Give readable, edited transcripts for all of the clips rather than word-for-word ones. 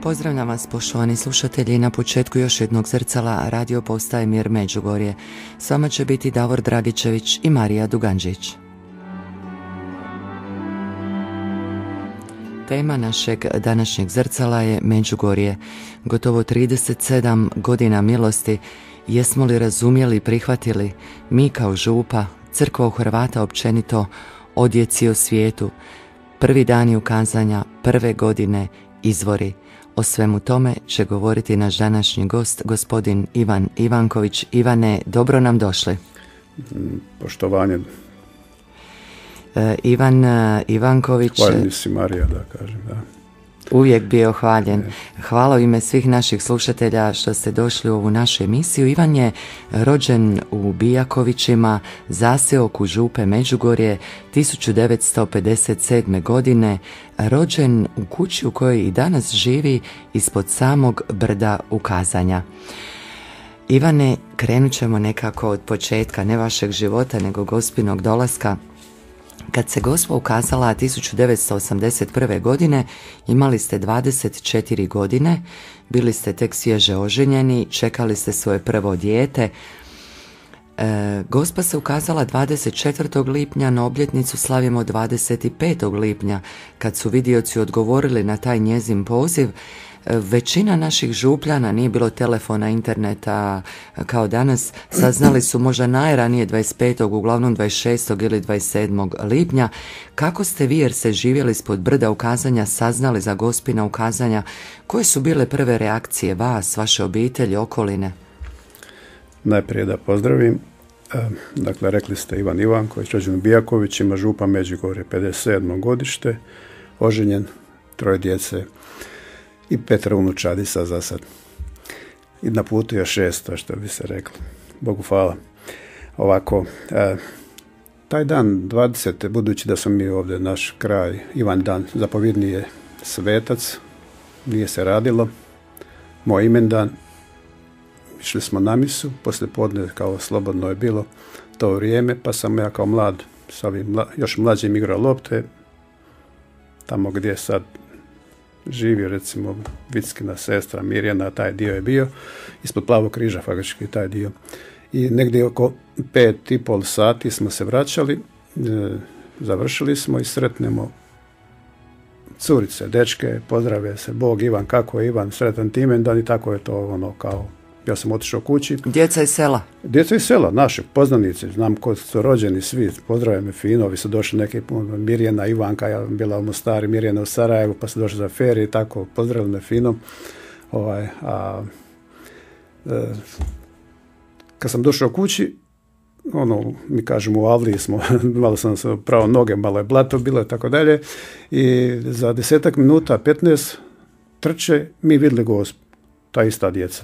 Pozdravljam vas, poštovani slušatelji, na početku još jednog zrcala radio postaje Mir Međugorje. S vama će biti Davor Dragičević i Marija Duganđić. Tema našeg današnjeg zrcala je Međugorje. Gotovo 37 godina milosti. Jesmo li razumjeli i prihvatili, mi kao župa, crkva u Hrvata općenito, o djeci o svijetu, prvi dani ukazanja, prve godine, izvori. O svemu tome će govoriti naš današnji gost, gospodin Ivan Ivanković. Ivane, dobro nam došli. Poštovanje. Ivan Ivanković. Hvaljen si, Marija, da kažem, da. Uvijek bio hvaljen. Hvala u ime svih naših slušatelja što ste došli u ovu našu emisiju. Ivan je rođen u Bijakovićima, zaseoku Župe Međugorje 1957. godine, rođen u kući u kojoj i danas živi ispod samog brda Ukazanja. Ivane, krenut ćemo nekako od početka, ne vašeg života, nego Gospinog dolaska. Kad se Gospa ukazala 1981. godine, imali ste 24 godine, bili ste tek svježe oženjeni, čekali ste svoje prvo dijete. Gospa se ukazala 24. lipnja, na obljetnicu slavimo 25. lipnja. Kad su vidioci odgovorili na taj njezin poziv, većina naših župljana, nije bilo telefona, interneta kao danas, saznali su možda najranije 25. uglavnom 26. ili 27. lipnja. Kako ste vi, jer ste živjeli ispod brda Ukazanja, saznali za Gospina ukazanja? Koje su bile prve reakcije vas, vaše obitelji, okoline? Najprije da pozdravim. Dakle, rekli ste Ivan Ivanković, rođen u Bijakovićima, Župa Međugorje, 57. godište, oženjen, 3 djece i 5 unučadica za sad. I na putu još 6, što bi se reklo. Bogu hvala. Ovako, taj dan 20. budući da smo mi ovdje, naš kraj, Ivan dan, zapovjedni je svetac, nije se radilo, moj imendan, išli smo na misu, poslije podne kao slobodno je bilo to vrijeme, pa sam ja kao mlad, s ovim još mlađim igrao lopte, tamo gdje sad živi, recimo Vickina sestra Mirjana, taj dio je bio, ispod Plavog križa faktički taj dio. I negdje oko 5,5 sati smo se vraćali, završili smo i sretnemo curice, dečke, pozdrave se, Bog Ivan, kako je Ivan, sretan ti imendan, i tako je to ono kao, ja sam otišao kući. Djeca iz sela? Djeca iz sela, naše poznanice, znam ko su rođeni svi, pozdrave me fino, vi su došli neki, Mirjana, Ivanka, ja bila u Mostaru, Mirjana u Sarajevu, pa su došli za ferije i tako, pozdravili me fino. Kad sam došao kući, mi kažemo u Avliji smo, malo sam se pravo noge, malo je blato bilo i tako dalje, i za 10 minuta, 15, trče, mi vidjeli Gospu, ta ista djeca.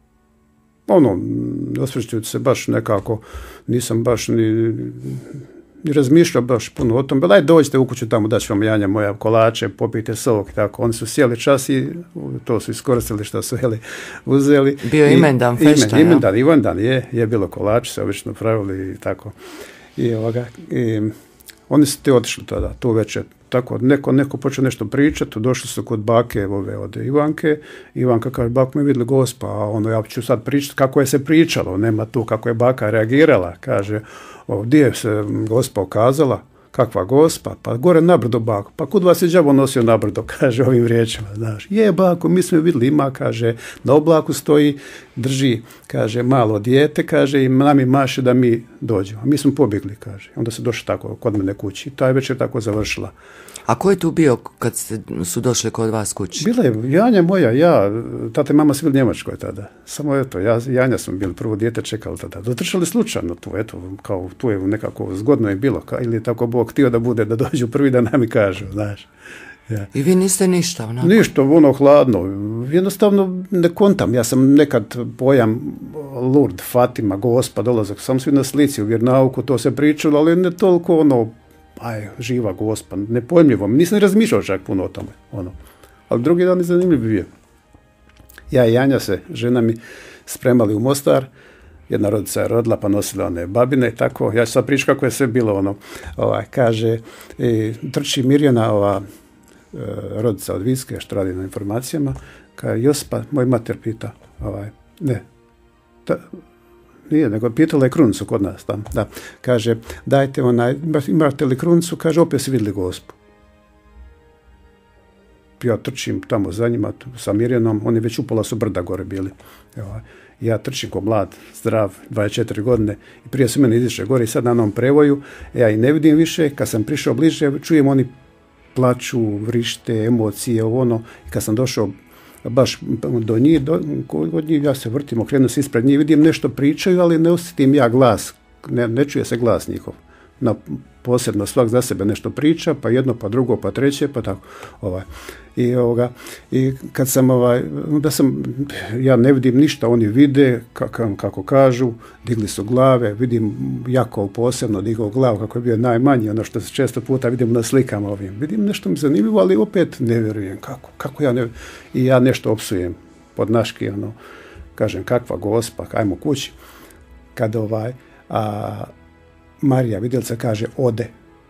Osvrćujući se baš nekako, nisam baš ni razmišljao baš puno o tom. Daj, dođite u kuću tamo, daću vam Janja moja kolače, popijte sok i tako. Oni su sjeli čas i to su iskoristili što su uzeli. Bio imendan fešta, Imendan je bilo kolač, se obično pravili i tako. I oni su ti otišli tada, tu večer. Tako, neko počeo nešto pričati, došli su kod bake od Ivanke. Ivanka kaže, bako mi vidjeli Gospa, a ja ću sad pričati kako je se pričalo, nema tu kako je baka reagirala. Kaže, gdje je se Gospa ukazala, kakva Gospa, pa gore na brdo, bako, pa kud vas je đavo nosio na brdo, kaže ovim riječima, znaš. Je, bako, mi smo vidjeli, ima, kaže, na oblaku stoji, drži, kaže, malo dijete, kaže, i nami maše da mi dođemo. A mi smo pobjegli, kaže. Onda se došli tako kod mene kući. Taj večer tako završila. A ko je tu bio kad su došli kod vas kući? Bila je Janja moja, ja, tata i mama su bili u Njemačkoj tada. Samo eto, Janja smo bili, prvo dijete čekali tada. Dotrčali slučajno tu, eto, kao tu je nekako zgodno je bilo, ili tako Bog htio da bude, da dođu prvi da nam i kažu, znaš. Ja. I vi niste ništa onako? Ništa, hladno. Jednostavno ne kontam. Ja sam nekad pojam Lurd, Fatima, Gospa, dolazak, sam svi na slici u vjernauku, to se pričalo, ali ne toliko živa Gospa, nepojmljivo. Nisam razmišljao čak puno o tome. Ali drugi dan je zanimljiv bio. Ja i Janja se, žena mi, spremali u Mostar. Jedna rodica je rodila, pa nosila one babine i tako. Ja ću sad pričati kako je sve bilo. Kaže, trči Mirjana, rodica od Vicke, što radi na informacijama, Kaže, Josipa, moj mater pita, ne, nije, nego pitala je krunicu kod nas tamo, da. Kaže, dajte imate li krunicu? Kaže, opet si vidjeli Gospu. Ja trčim tamo za njima sa Mirjanom, oni već upola su brda gore bili. Ja trčim ko mlad, zdrav, 24 godine i prije su mene izišli gore i sad na onom prevoju, ja i ne vidim više, kad sam prišao bliže, čujem oni plaču, vrište, emocije, i kad sam došao baš do njih, od njih ja se vrtim, okrenuo se ispred njih, vidim nešto pričaju, ali ne osjetim ja glas, ne čuje se glas njihov. Posebno svak za sebe nešto priča, pa jedno, pa drugo, pa treće, pa tako. I kad sam, ja ne vidim ništa, oni vide, kako kažu, digli su glave, vidim Jakov posebno digao glavu, kako je bio najmanji, ono što se često puta vidim na slikama ovim. Vidim nešto mi zanimljivo, ali opet ne vjerujem. Kako ja ne vjerujem? I ja nešto opsujem podnaški, kažem, kakva Gospa, ajmo kući. Kad Marija vidjelica kaže, ode.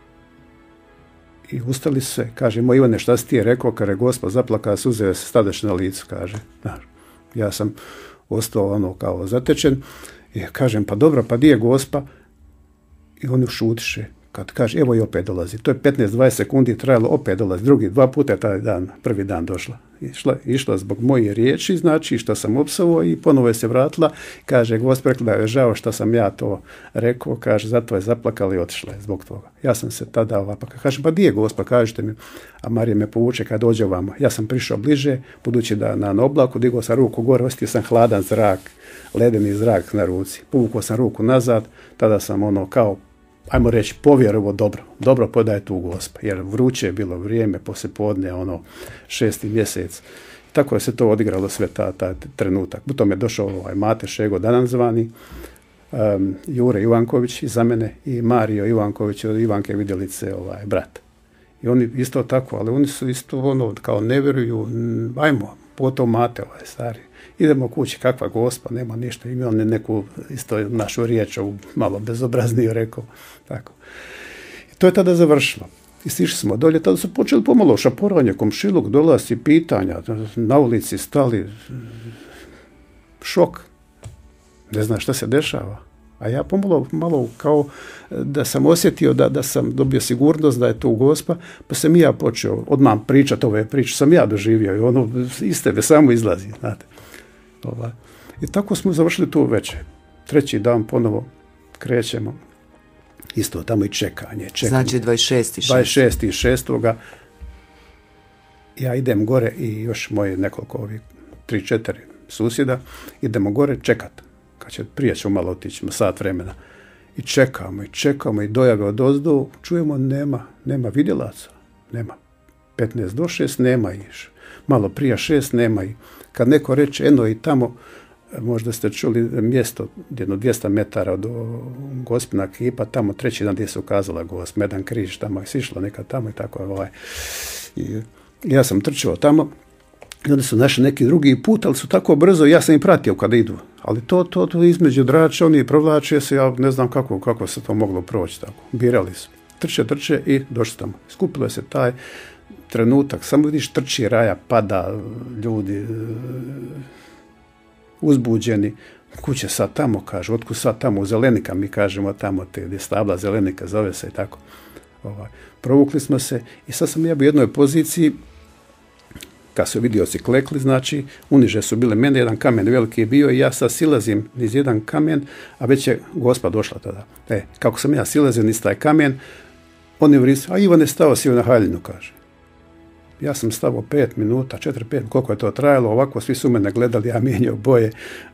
I ustali su se, kaže, moj Ivane, šta si ti je rekao, kada je Gospa zaplakala, suze se stadeš na licu, kaže. Ja sam ostao kao zatečen i kažem, pa dobro, pa di je Gospa? I oni šutiše. Kad kaže, evo i opet dolazi. To je 15-20 sekundi trajalo, opet dolazi. Dva puta je taj dan, prvi dan došla. Išla zbog moje riječi, znači što sam opsovao i ponovo je se vratila. Kaže, Gospa rekla da je žao što sam ja to rekao, kaže, zato je zaplakala i otišla je zbog toga. Ja sam se tada kaže, pa di je Gospa, kažete mi. A Marija me povuče kad dođe ovamo. Ja sam prišao bliže, budući da na oblaku digao sam ruku gore, osjetio sam hladan zrak, ledeni zrak na ruci. Povukao sam ruku nazad, tada sam kao, ajmo reći, povjerovo dobro podaje tu Gospa, jer vruće je bilo vrijeme, poslijepodne, 6. mjesec. Tako je se to odigralo sve taj trenutak. Potom je došao Mate Šego Danan zvani, Jure Ivanković iza mene i Mario Ivanković od Ivanke Vidjelice, brat. I oni isto tako, ali oni su isto kao ne vjeruju, ajmo, potom Mate, stari. Idemo kući, kakva Gospa, nema ništa. Imao neku isto našu riječ, malo bezobrazniju rekao. Tako. I to je tada završilo. I stišli smo dolje, tada su počeli pomalo šaporovanje, komšiluk, dolazi, pitanja, na ulici stali, šok. Ne znam šta se dešava. A ja pomalo malo kao da sam osjetio da sam dobio sigurnost da je tu Gospa, pa sam i ja počeo odmah pričati ove priče, sam ja doživio i iz tebe samo izlazi, znate. I tako smo završili tu večer. Treći dan ponovo krećemo. Isto tamo i čekanje. Znači 26.6. Ja idem gore i još moje nekoliko 3-4 susjeda. Idemo gore čekat. Kad će prije ćemo malo otići, sat vremena. I čekamo i dojave odozdo. Čujemo nema vidjelaca. Nema. 15 do 6 nema ih. Malo prije 6 nema ih. Kad neko reče, eno i tamo, možda ste čuli mjesto, jedno 200 metara od Gospina kipa, tamo treći dan gdje se ukazala Gospa, jedan križ tamo je sišla neka tamo i tako. I ja sam trčao tamo i onda su našli neki drugi put, ali su tako brzo, ja sam ih pratio kada idu. Ali to između drača, oni provlače se, ja ne znam kako se to moglo proći tako. Birali su. Trče i došli tamo. Skupilo se taj trenutak, samo vidiš trči raja, pada ljudi uzbuđeni, kuće sad tamo, kažu, otkud sad tamo u Zelenika, mi kažemo tamo gdje stabla Zelenika, zove se i tako. Provukli smo se i sad sam ja u jednoj poziciji, kad su vidioci klekli, znači, uniže su bile mene, jedan kamen veliki je bio i ja sad silazim niz jedan kamen, a već je Gospa došla tada. Kako sam ja silazio niz taj kamen, oni vrisi, a Ivan je stao si na haljinu, kaže. Ja sam stavio 5 minuta, 4-5, koliko je to trajalo, ovako svi su mene gledali, ja mijenjao boje,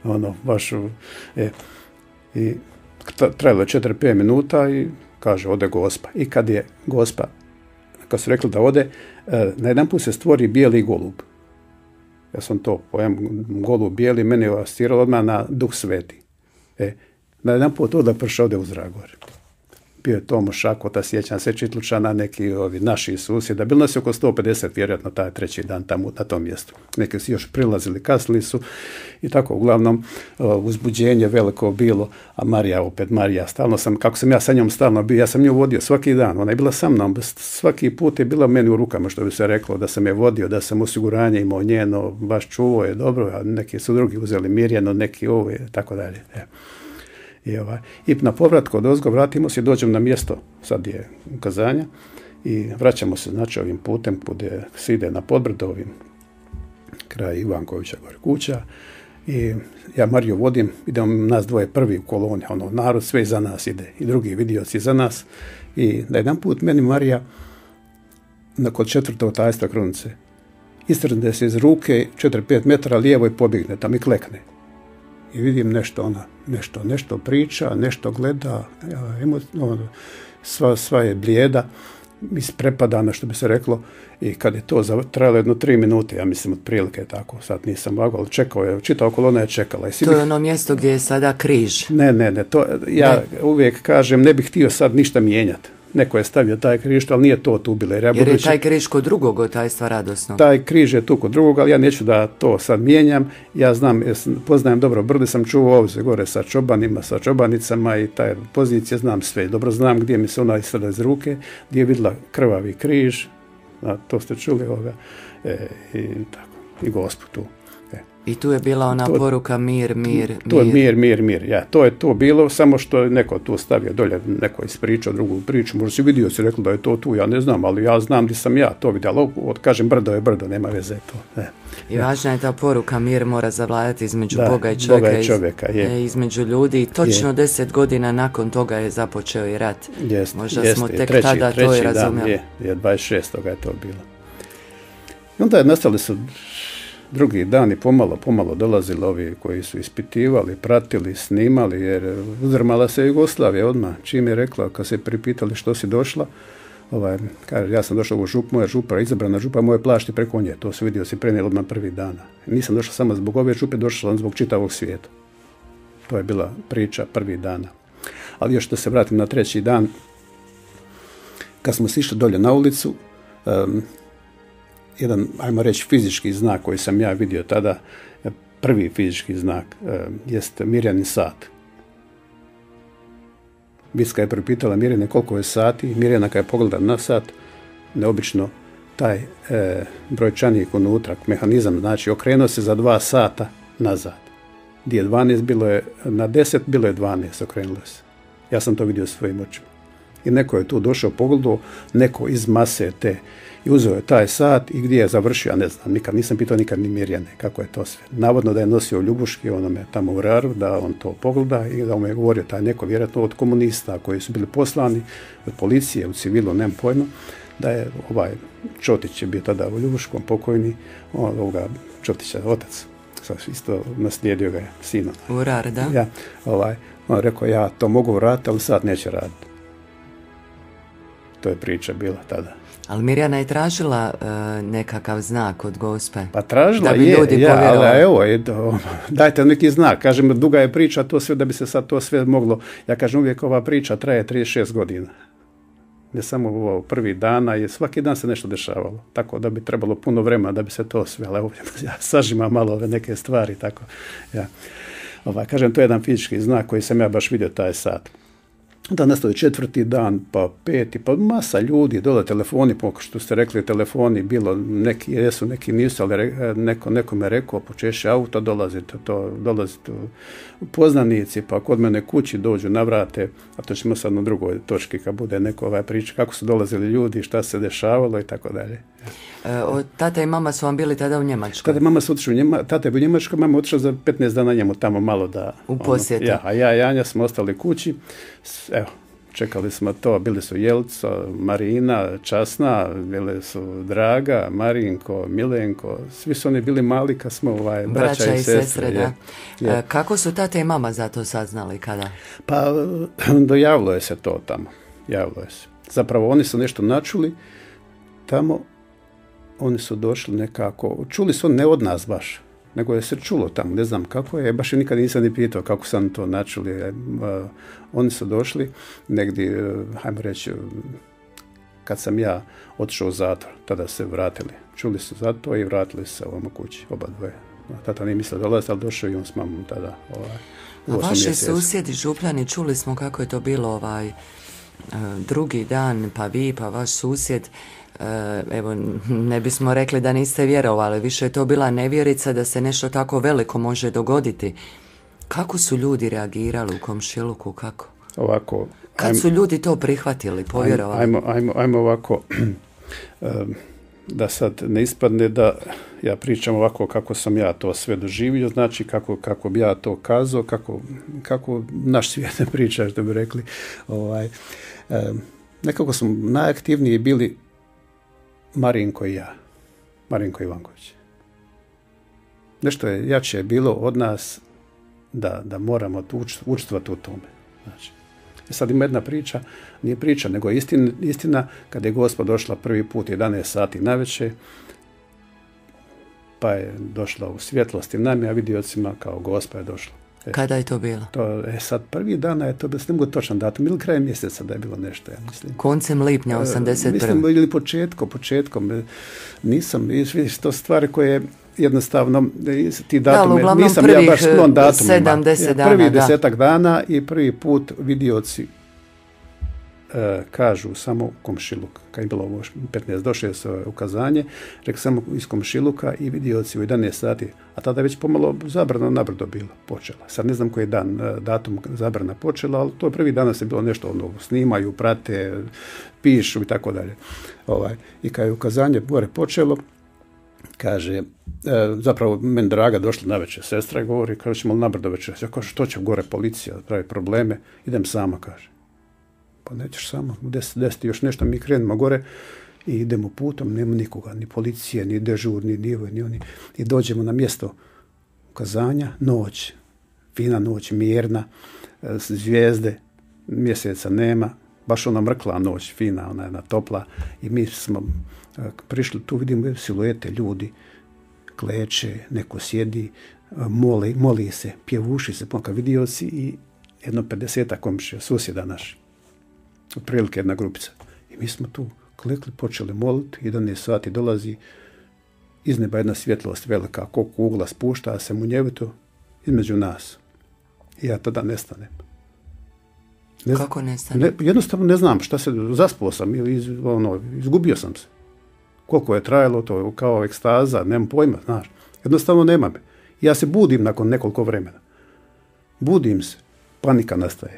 i trajalo je 4-5 minuta i kaže, ode Gospa. I kad je Gospa, kad su rekli da ode, na jedan put se stvori bijeli golub. Ja sam to pojam, golub bijeli, mene je asociralo odmah na Duh Sveti. Na jedan put oda prša ode u zrak gore. bio je Tomo Šakota, sjećam se Čitlučana, neki ovi naši susjeda. Bilo nas je oko 150 vjerojatno taj treći dan tamo na tom mjestu. Neki su još prilazili, kasnili su i tako uglavnom uzbuđenje veliko bilo, a Marija, stalno sam, kako sam ja sa njom stalno bio, ja sam nju vodio svaki dan, ona je bila sa mnom, svaki put je bila meni u rukama, što bi se reklo, da sam je vodio, da sam osiguranje imao njeno, baš čuvao je dobro, a neki su drugi uzeli Mirjano, neki ovo i tako dalje. I na povratku odozgo vratimo se, dođemo na mjesto, sad je ukazanja, i vraćamo se znači ovim putem gdje se ide na Podbrdo, ovim kraj Ivankovića gore kuća, i ja Mariju vodim, idemo nas dvoje prvi u koloni, narod sve iza nas ide i drugi vidioci iza nas, i da jedan put meni Marija kod 4. tajstva krunice istrne se iz ruke 4-5 metara lijevo i pobjegne tam i klekne. I vidim nešto priča, nešto gleda, sva je blijeda, isprepadana, što bi se reklo, i kad je to trajalo 3 minute, ja mislim otprilike tako, sad nisam mogao, ali čitao kolona je čekala. To je ono mjesto gdje je sada križ. Ne, to ja uvijek kažem, ne bih htio sad ništa mijenjati. Neko je stavio taj križ, ali nije to tu bilo. Jer je taj križ kod drugog otajstva radosno. Taj križ je tu kod drugog, ali ja neću da to sad mijenjam. Ja znam, poznajem dobro Brde, sam čuo ovdje gore sa čobanima, sa čobanicama i taj pozicije znam sve. Dobro znam gdje mi se ona istrala iz ruke, gdje je vidjela krvavi križ, to ste čuli ovoga, i tako, i Gospod tu. I tu je bila ona poruka mir. To je mir. Ja, to je to bilo, samo što je neko tu stavio dolje, neko ispričao drugu priču, možda si vidio, si rekli da je to tu, ja ne znam, ali ja znam gdje sam ja to vidio, ali kažem Brdo je Brdo, nema veze to. I važna je ta poruka, mir mora zavladati između Boga i čovjeka, između ljudi, i točno 10 godina nakon toga je započeo i rat. Možda smo tek tada to i razumjeli. 26. je to bilo. I onda je nastali su drugi dan i pomalo dolazili ovi koji su ispitivali, pratili, snimali, jer uzdrmala se Jugoslavija odmah. Čim je rekla, kad se pripitali što si došla, kaže, ja sam došla u župu, moja župa, izabrana župa, moje plašti preko nje. To se vidio, si prenijela odmah prvi dana. Nisam došla samo zbog ove župe, došla sam zbog čitavog svijeta. To je bila priča prvi dana. Ali još da se vratim na treći dan, kad smo sišli dolje na ulicu, jedan, ajmo reći, fizički znak koji sam ja vidio tada, prvi fizički znak, jest Mirjanin sat. Biska je pripitala Mirjane koliko je sati, Mirjana kad je pogledala na sat, neobično taj brojčanik unutra, mehanizam, znači okrenuo se za 2 sata nazad. Gdje je 12, bilo je na 10, bilo je 12, okrenulo se. Ja sam to vidio svojim očima. I neko je tu došao, pogledao, neko iz mase te, i uzeo je taj sat i gdje je završio, ja ne znam, nisam pitao nikad ni Mirjane kako je to sve. Navodno da je nosio ljubuški onome tamo u Raru, da on to pogleda i da mu je govorio taj neko, vjerojatno od komunista koji su bili poslani, od policije, u civilu, nemam pojma, da je Čotić je bio tada u Ljubuškom pokojni, ovoga Čotića, otac, isto naslijedio ga je, sina. U Rar, da? Ja, on rekao, ja to mogu vratiti, ali sad neće raditi. To je priča bila tada. Ali Mirjana je tražila nekakav znak od Gospe. Pa tražila da bi ljudi povjerovali. Ali evo, dajte neki znak. Kažem, duga je priča, to sve da bi se sad to sve moglo. Ja kažem, uvijek ova priča traje 36 godina. Ne samo ovo prvi dana, je svaki dan se nešto dešavalo. Tako da bi trebalo puno vremena da bi se to sve, ali evo, ja sažimam malo ove neke stvari. Tako, ja. Kažem, to je jedan fizički znak koji sam ja baš vidio taj sat. Da nastavi 4. dan, pa 5. pa masa ljudi, dole telefoni, što ste rekli, telefoni, bilo, neki jesu, neki nisu, ali neko me rekao, počeše auto, dolazite poznanici, pa kod mene kući dođu, navrate, a to ćemo sad na drugoj točki, kad bude neko priča, kako su dolazili ljudi, šta se dešavalo i tako dalje. Tata i mama su vam bili tada u Njemačkoj? Tata i mama su otišli tata je u Njemačkoj, mama otišla za 15 dana njemu tamo malo da... U posjetu. A ja i Anja smo ostali kući, evo, čekali smo to, bili su Jelca, Marina, Časna, bili su Draga, Marinko, Milenko, svi su oni bili mali kad smo braća i sestre. Da. Kako su tata i mama za to saznali kada? Pa dojavilo je se to tamo, javilo je se. Zapravo oni su nešto načuli tamo, oni su došli nekako, čuli su ne od nas baš, nego je se čulo tamo, ne znam kako je, baš nikad nisam ni pitao kako sam to načuli. Oni su došli negdje, hajmo reći, kad sam ja otišao u zatvor, tada se vratili. Čuli su za to i vratili se ovamo kući, oba dvoje. Tata nije mislio dolaziti, ali došao i on s mamom tada. A vaši susjedi Župljani, čuli smo kako je to bilo drugi dan, pa vi, pa vaš susjed, evo, ne bismo rekli da niste vjerovali, više je to bila nevjerica da se nešto tako veliko može dogoditi. Kako su ljudi reagirali u komšiluku, kako? Ovako. Kad su ljudi to prihvatili, povjerovali? Ajmo ovako, da sad ne ispadne da ja pričam ovako kako sam ja to sve doživio, znači kako bi ja to kazao, kako naš svijet ne priča, što bi rekli. Nekako smo najaktivniji bili Marinko i ja, Marinko Ivanković. Nešto je jače bilo od nas da moramo učestvovati u tome. Znači, sad ima jedna priča, nije priča, nego istina, kada je gospa došla prvi put 11 sati navečer, pa je došla u svjetlosti nami, a vidiocima kao gospa je došla. Kada je to bilo? Sad prvi dana je to, da se ne mogu točan datum, ili krajem mjeseca da je bilo nešto, ja mislim. Koncem lipnja 81. Mislim, ili početkom. Nisam, vidiš, to stvari koje jednostavno, ti datume, nisam ja baš sklon datumima. 70 dana, prvi 10 dana i prvi put vidioci kažu samo komšiluk. Kad je bilo ovo 15, došlo se ukazanje, rekao samo iz komšiluka i vidioci u 11 sati, a tada je već pomalo zabrana nabrdo bila, počela. Sad ne znam koji je datum zabrana počela, ali to prvi danas je bilo nešto, snimaju, prate, pišu i tako dalje. I kad je ukazanje gore počelo, kaže, zapravo meni draga došla navečer, sestra i govori, kaže, ćemo li nabrdo večer? Ja kaže, što će gore policija, pravi probleme, idem sama, kaže. Pa nećeš samo, u 10 još nešto, mi krenemo gore i idemo putom, nema nikoga, ni policije, ni dežurni, ni oni. I dođemo na mjesto ukazanja, noć, fina noć, mirna, zvijezde, mjeseca nema, baš ona mrkla noć, fina, ona jedna topla. I mi smo prišli, tu vidimo siluete ljudi, kleče, neko sjedi, moli se, pjevuši se, ponka vidioci i jedno 50 komšija, susjeda naši. Otprilike jedna grupica. I mi smo tu klikli, počeli moliti, 11 sati dolazi, iz neba jedna svjetlost velika, ko kugla spušta se munjevito između nas. I ja tada nestanem. Kako nestanem? Jednostavno ne znam šta se, zaspao sam ili izgubio sam se. Koliko je trajalo, to je kao ekstaza, nemam pojma, znaš. Jednostavno nema me. Ja se budim nakon nekoliko vremena. Budim se, panika nastaje.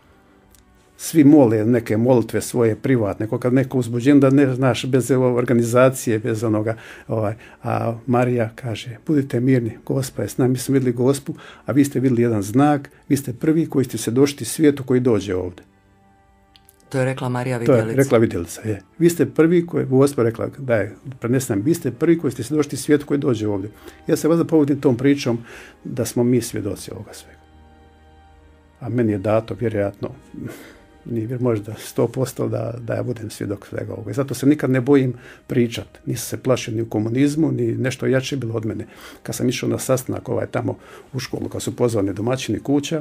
Svi mole neke molitve svoje privatne, kad neko uzbuđen da ne znaš bez organizacije, bez onoga. A Marija kaže, budite mirni, Gospa je s nami, mi smo vidjeli Gospu, a vi ste vidjeli jedan znak, vi ste prvi koji ste se došli svijetu koji dođe ovdje. To je rekla Marija Vidjelica. To je rekla Vidjelica, je. Vi ste prvi koji, Gospa rekla, da je, prenesem, vi ste prvi koji ste se došli svijetu koji dođe ovdje. Ja se vazda povodim tom pričom da smo mi svjedoci ovoga svega. A meni je dato, vjerojatno, nije možda 100% da ja budem svjedok svega ovoga. I zato se nikad ne bojim pričat. Nisam se plašio ni u komunizmu, ni nešto jače bilo od mene. Kad sam išao na sastanak tamo u školu, kad su pozvani domaćini kuća,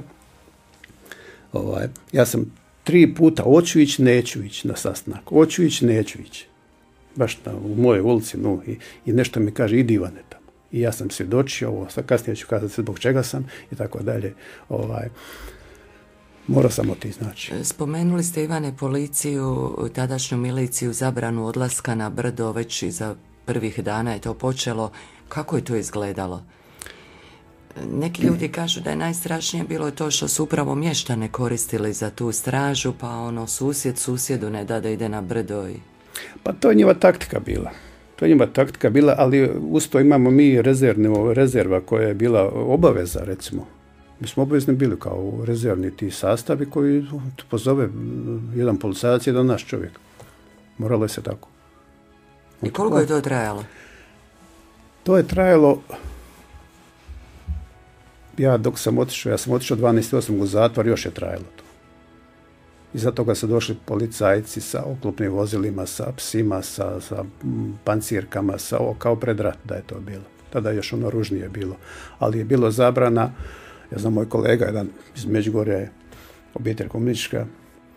ja sam 3 puta hoću ići, neću ići na sastanak. Hoću ići, neću ići. Baš u mojoj ulici, i nešto mi kaže, idi Ivane tamo. I ja sam svjedočio ovo, sad kasnije ću kazati zbog čega sam i tako dalje. Morao sam otići, znači. Spomenuli ste, Ivane, policiju, tadašnju miliciju, zabranu odlaska na brdo, već iza prvih dana je to počelo. Kako je to izgledalo? Neki ljudi kažu da je najstrašnije bilo to što su upravo mještane koristili za tu stražu, pa susjedu ne da ide na brdo. Pa to je njima taktika bila. Ali uz to imamo mi rezerva koja je bila obaveza, recimo. Mi smo obavezni bili kao rezervni ti sastavi koji pozove jedan policajac, jedan naš čovjek. Moralo je se tako. I koliko je to trajalo? To je trajalo, dok sam otišao 12.8. u zatvor, još je trajalo to. Iza toga su došli policajci sa oklopnim vozilima, sa psima, sa pancirkama, kao pred rat da je to bilo. tada još ono ružnije bilo. Ali je bilo zabrana, ja znam, moj kolega, jedan iz Međugorja je obitelj komunistička,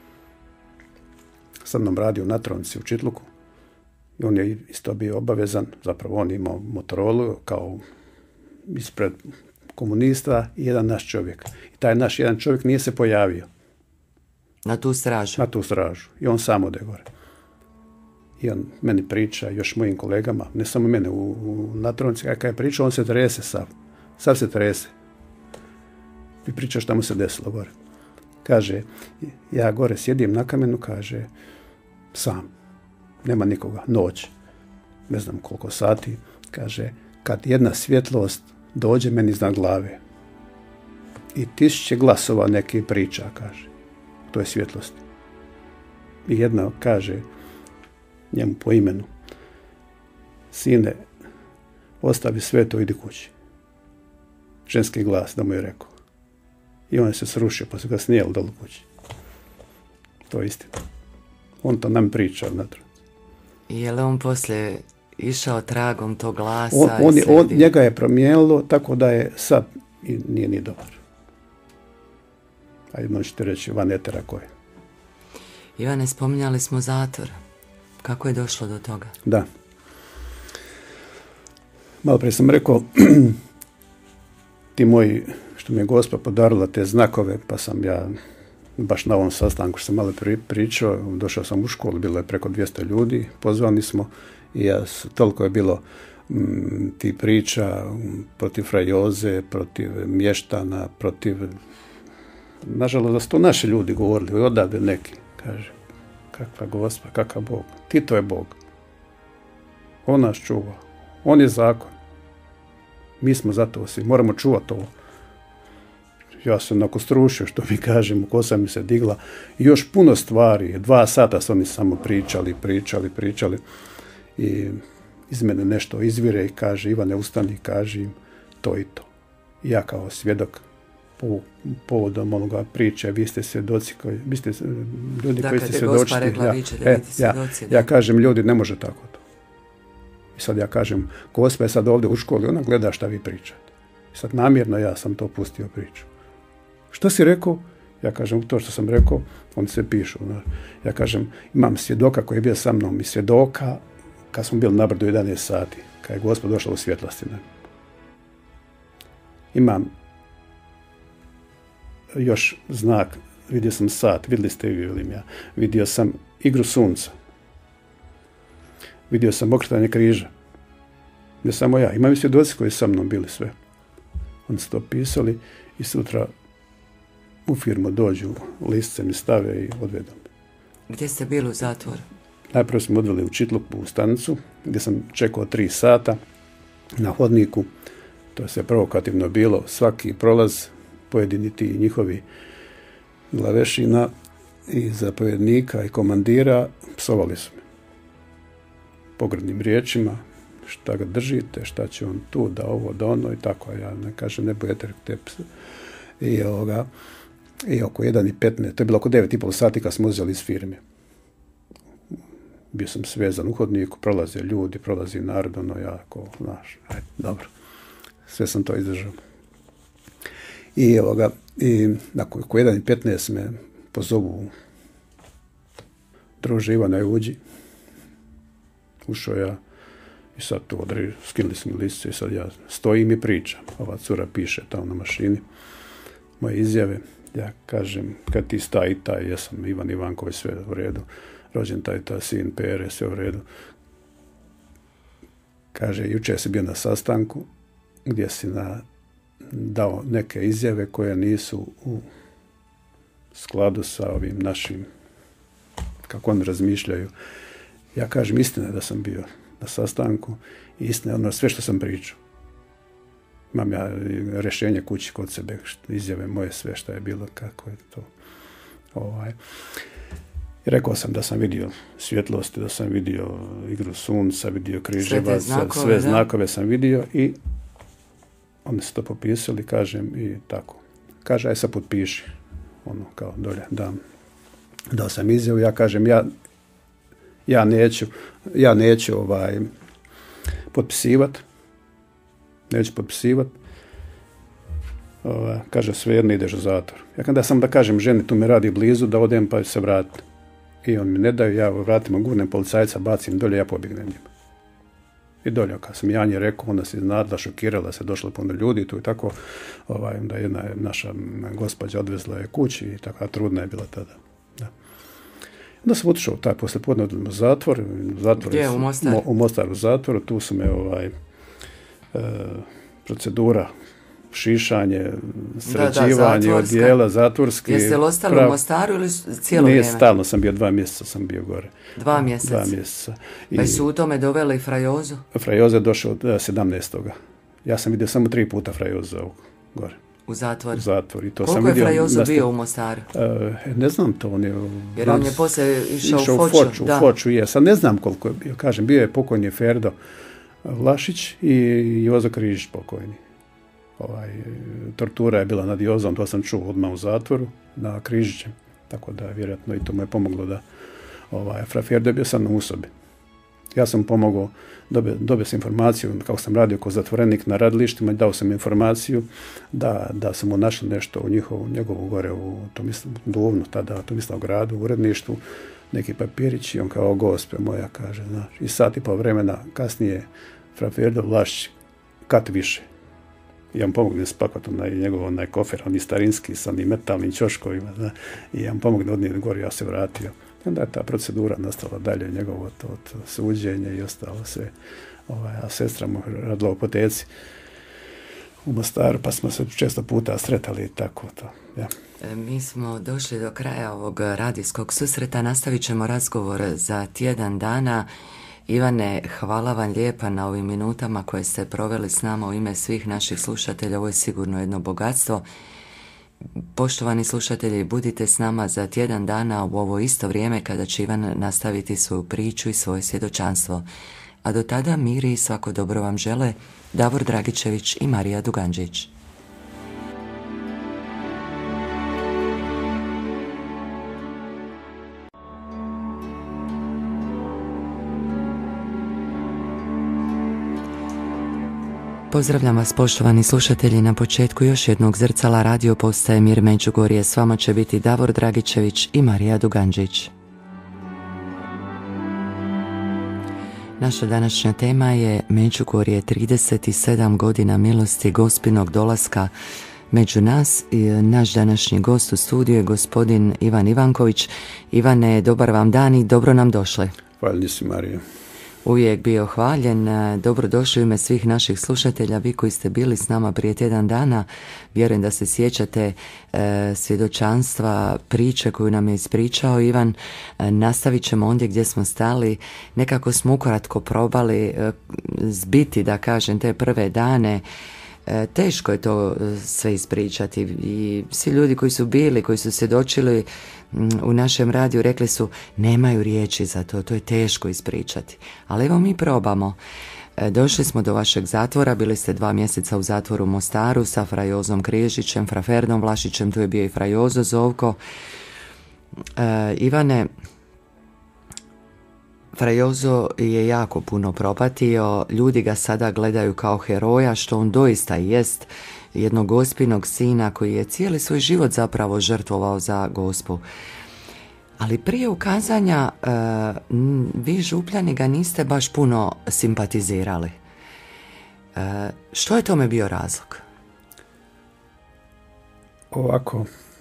sa mnom radio na Tronci u Čitluku i on je isto bio obavezan, zapravo on imao Motorolu kao ispred komunista i jedan naš čovjek. I taj naš jedan čovjek nije se pojavio. Na tu stražu? Na tu stražu. I on sam ode gore. I on meni priča, još mojim kolegama, ne samo mene, na Tronci, kada je pričao, on se trese sav se trese. I priča šta mu se desilo gore. Kaže, ja gore sjedim na kamenu, kaže, sam, nema nikoga, noć, ne znam koliko sati, kaže, kad jedna svjetlost dođe meni iznad glave i 1000 glasova neki priča, kaže, to je svjetlost. I jedna kaže njemu po imenu, sine, ostavi sve to, idi kući. Ženski glas da mu je rekao. I on se srušio, pa su ga snijeli dolu kući. To je istina. On to nam priča. I je li on poslije išao tragom tog glasa? Njega je promijenilo, tako da je sad i nije ni dobar. Ajde, možete reći van etera koje. Ivane, spominjali smo zatvor. Kako je došlo do toga? Da. Malo prije sam rekao, ti moji, što mi je Gospa podarila te znakove, pa sam ja baš na ovom sastanku što sam malo pričao, došao sam u školu, bilo je preko 200 ljudi, pozvani smo i toliko je bilo ti priča protiv Frajoze, protiv mještana, protiv, nažalost da su to naši ljudi govorili, odavde neki, kaže, kakva Gospa, kakav Bog, Tito je Bog, on nas čuva, on je zakon, mi smo zato svi, moramo čuvati ovo. Ja sam onako strušio, što mi kažemo, kosa mi se digla. I još puno stvari, 2 sata su oni samo pričali. I iz mene nešto izvire i kaže, Ivane, ustani, kaži im to i to. I ja kao svjedok povodom onoga priče, vi ste svjedoci, ljudi koji ste svjedočiti. Ja kažem, ljudi, ne može tako to. I sad ja kažem, Gospa je sad ovdje u školi, ona gleda šta vi pričate. I sad namjerno ja sam to pustio priču. Što si rekao? Ja kažem, to što sam rekao, oni se pišu. Ja kažem, imam svjedoka koji je bio sa mnom i svjedoka kad smo bili na brdu 11 sati, kad je Gospa došla u svjetlosti. Imam još znak, vidio sam sat, vidjeli ste i ja, vidio sam igru sunca, vidio sam okretanje križa. Ne samo ja, imam i svjedoci koji su sa mnom bili sve. Oni su to pisali i sutra u firmu dođu, listce mi stave i odvedu. Gdje ste bili u zatvoru? Najprvo smo odveli u Čitluku u stanicu, gdje sam čekao 3 sata na hodniku. To je sve provokativno bilo. Svaki prolaz, pojedini ti njihovi glavešina i zapovjednika i komandira psovali su me. Pogrdnim riječima, šta ga držite, šta će on tu, da ovo, da ono i tako. Ja ne kažem, ne bojete te pse. I oko 1:15, to je bilo oko 9:30 sati kad smo uzeli iz firme. Bio sam svezan u hodniku, prolaze ljudi, prolazi narod, ono jako, znaš, ajde, dobro. Sve sam to izdržao. I oko 1:15 me pozovu, druže Ivane, uđi. Ušao ja i sad tu skinuli smo listice i sad ja stojim i pričam. Ova cura piše tamo na mašini moje izjave. Ja kažem, kad ti sta i taj, ja sam Ivan Ivanković, sve u redu. Rođen taj sin, Pere, sve u redu. Kaže, jučer si bio na sastanku gdje si dao neke izjave koje nisu u skladu sa ovim našim, kako oni razmišljaju. Ja kažem, istina je da sam bio na sastanku i istina je ono sve što sam pričao. Imam ja rješenje kući kod sebe, izjave moje, sve što je bilo, kako je to. I rekao sam da sam vidio svjetlosti, da sam vidio igru sunca, vidio križevaca, sve znakove sam vidio i oni su to popisali, kažem, i tako. Kaže, aj sad potpiši. Ono, kao dolje, dao sam izjavu, ja kažem, ja neću potpisivati, neću potpisivati. Kaže, svejedno ideš u zatvor. Ja kada sam da kažem ženi, tu me radi blizu, da odem pa se vratim. I on mi ne daju, ja vratim, gurnem policajca, bacim dolje, ja pobjegnem njima. I dolje, kad sam Janji rekao, onda se iznadla, šokirala se, došlo puno ljudi tu i tako. Onda jedna naša gospođa odvezla je kući i tako, trudna je bila tada. Da. Onda sam otišao taj poslijepodne u zatvor. Gdje, u Mostaru? U Mostaru zatvor, tu su me procedura, šišanje, sređivanje odjela, zatvorski. Jeste li ostali u Mostaru ili cijelo vrijeme? Nije, stalno sam bio, 2 mjeseca sam bio gore. 2 mjeseca? 2 mjeseca. Pa su u tome doveli Frajozu? Frajoza je došao 17. Ja sam vidio samo 3 puta Frajoza gore. U zatvor? U zatvor. I to koliko sam je Frajozo bio u Mostaru? Ne znam to. On je, jer on je poslije išao u Foču. U Foču, je. Sad ne znam koliko je bio. Kažem, bio je pokojni Ferdo Vlašić i Jozo Križić pokojni. Tortura je bila nad Jozom, to sam čuo odmah u zatvoru, na Križićem. Tako da vjerojatno i to mu je pomoglo da Fra Ferdo je bio sam u sobi. Ja sam pomogao, dobio sam informaciju, kako sam radio kao zatvorenik na radilištima, dao sam informaciju da sam mu našli nešto u njegovu gore u Duvnu, tada u Tomislav gradu, u uredništvu, neki papirić i on kao, gospe moja, kaže, znaš, i sat i pol vremena kasnije Fra Ferdo Vlašić, kat više. I ja mu pomognem spakovati njegov kofer, on je starinski, sa onim metalnim ćoškovima, zna, i ja mu pomognem odnijeti gore, ja se vratio. I onda je ta procedura nastala dalje, njegovo to suđenje i ostalo sve. A sestra mu radila u apoteci u Mostaru, pa smo se često puta sretali i tako to. Ja. Mi smo došli do kraja ovog radijskog susreta, nastavit ćemo razgovor za tjedan dana. Ivane, hvala vam lijepa na ovim minutama koje ste proveli s nama u ime svih naših slušatelja. Ovo je sigurno jedno bogatstvo. Poštovani slušatelji, budite s nama za tjedan dana u ovo isto vrijeme kada će Ivan nastaviti svoju priču i svoje svjedočanstvo. A do tada mir i svako dobro vam žele Davor Dragičević i Marija Duganđić. Pozdravljam vas, poštovani slušatelji, na početku još jednog zrcala radio postaje Mir Međugorje. S vama će biti Davor Dragičević i Marija Duganđić. Naša današnja tema je Međugorje, 37 godina milosti Gospinog dolaska među nas. Naš današnji gost u studiju je gospodin Ivan Ivanković. Ivane, dobar vam dan i dobro nam došli. Hvala si, Marija. Uvijek bio hvaljen. Dobrodošli u ime svih naših slušatelja, vi koji ste bili s nama prije tjedan dana. Vjerujem da se sjećate svjedočanstva, priče koju nam je ispričao Ivan. Nastavit ćemo ondje gdje smo stali. Nekako smo ukratko probali zbiti, da kažem, te prve dane. Teško je to sve ispričati i svi ljudi koji su bili, koji su svjedočili u našem radiju rekli su nemaju riječi za to je teško ispričati. Ali evo mi probamo. Došli smo do vašeg zatvora, bili ste 2 mjeseca u zatvoru u Mostaru sa Frajozom Križićem, Fra Ferdom Vlašićem, tu je bio i Frajozo Zovko. Ivane, Frajozo je jako puno propatio, ljudi ga sada gledaju kao heroja, što on doista jest, jednog Gospinog sina koji je cijeli svoj život zapravo žrtvovao za Gospu. Ali prije ukazanja vi Župljani ga niste baš puno simpatizirali. Što je tome bio razlog? Ovako,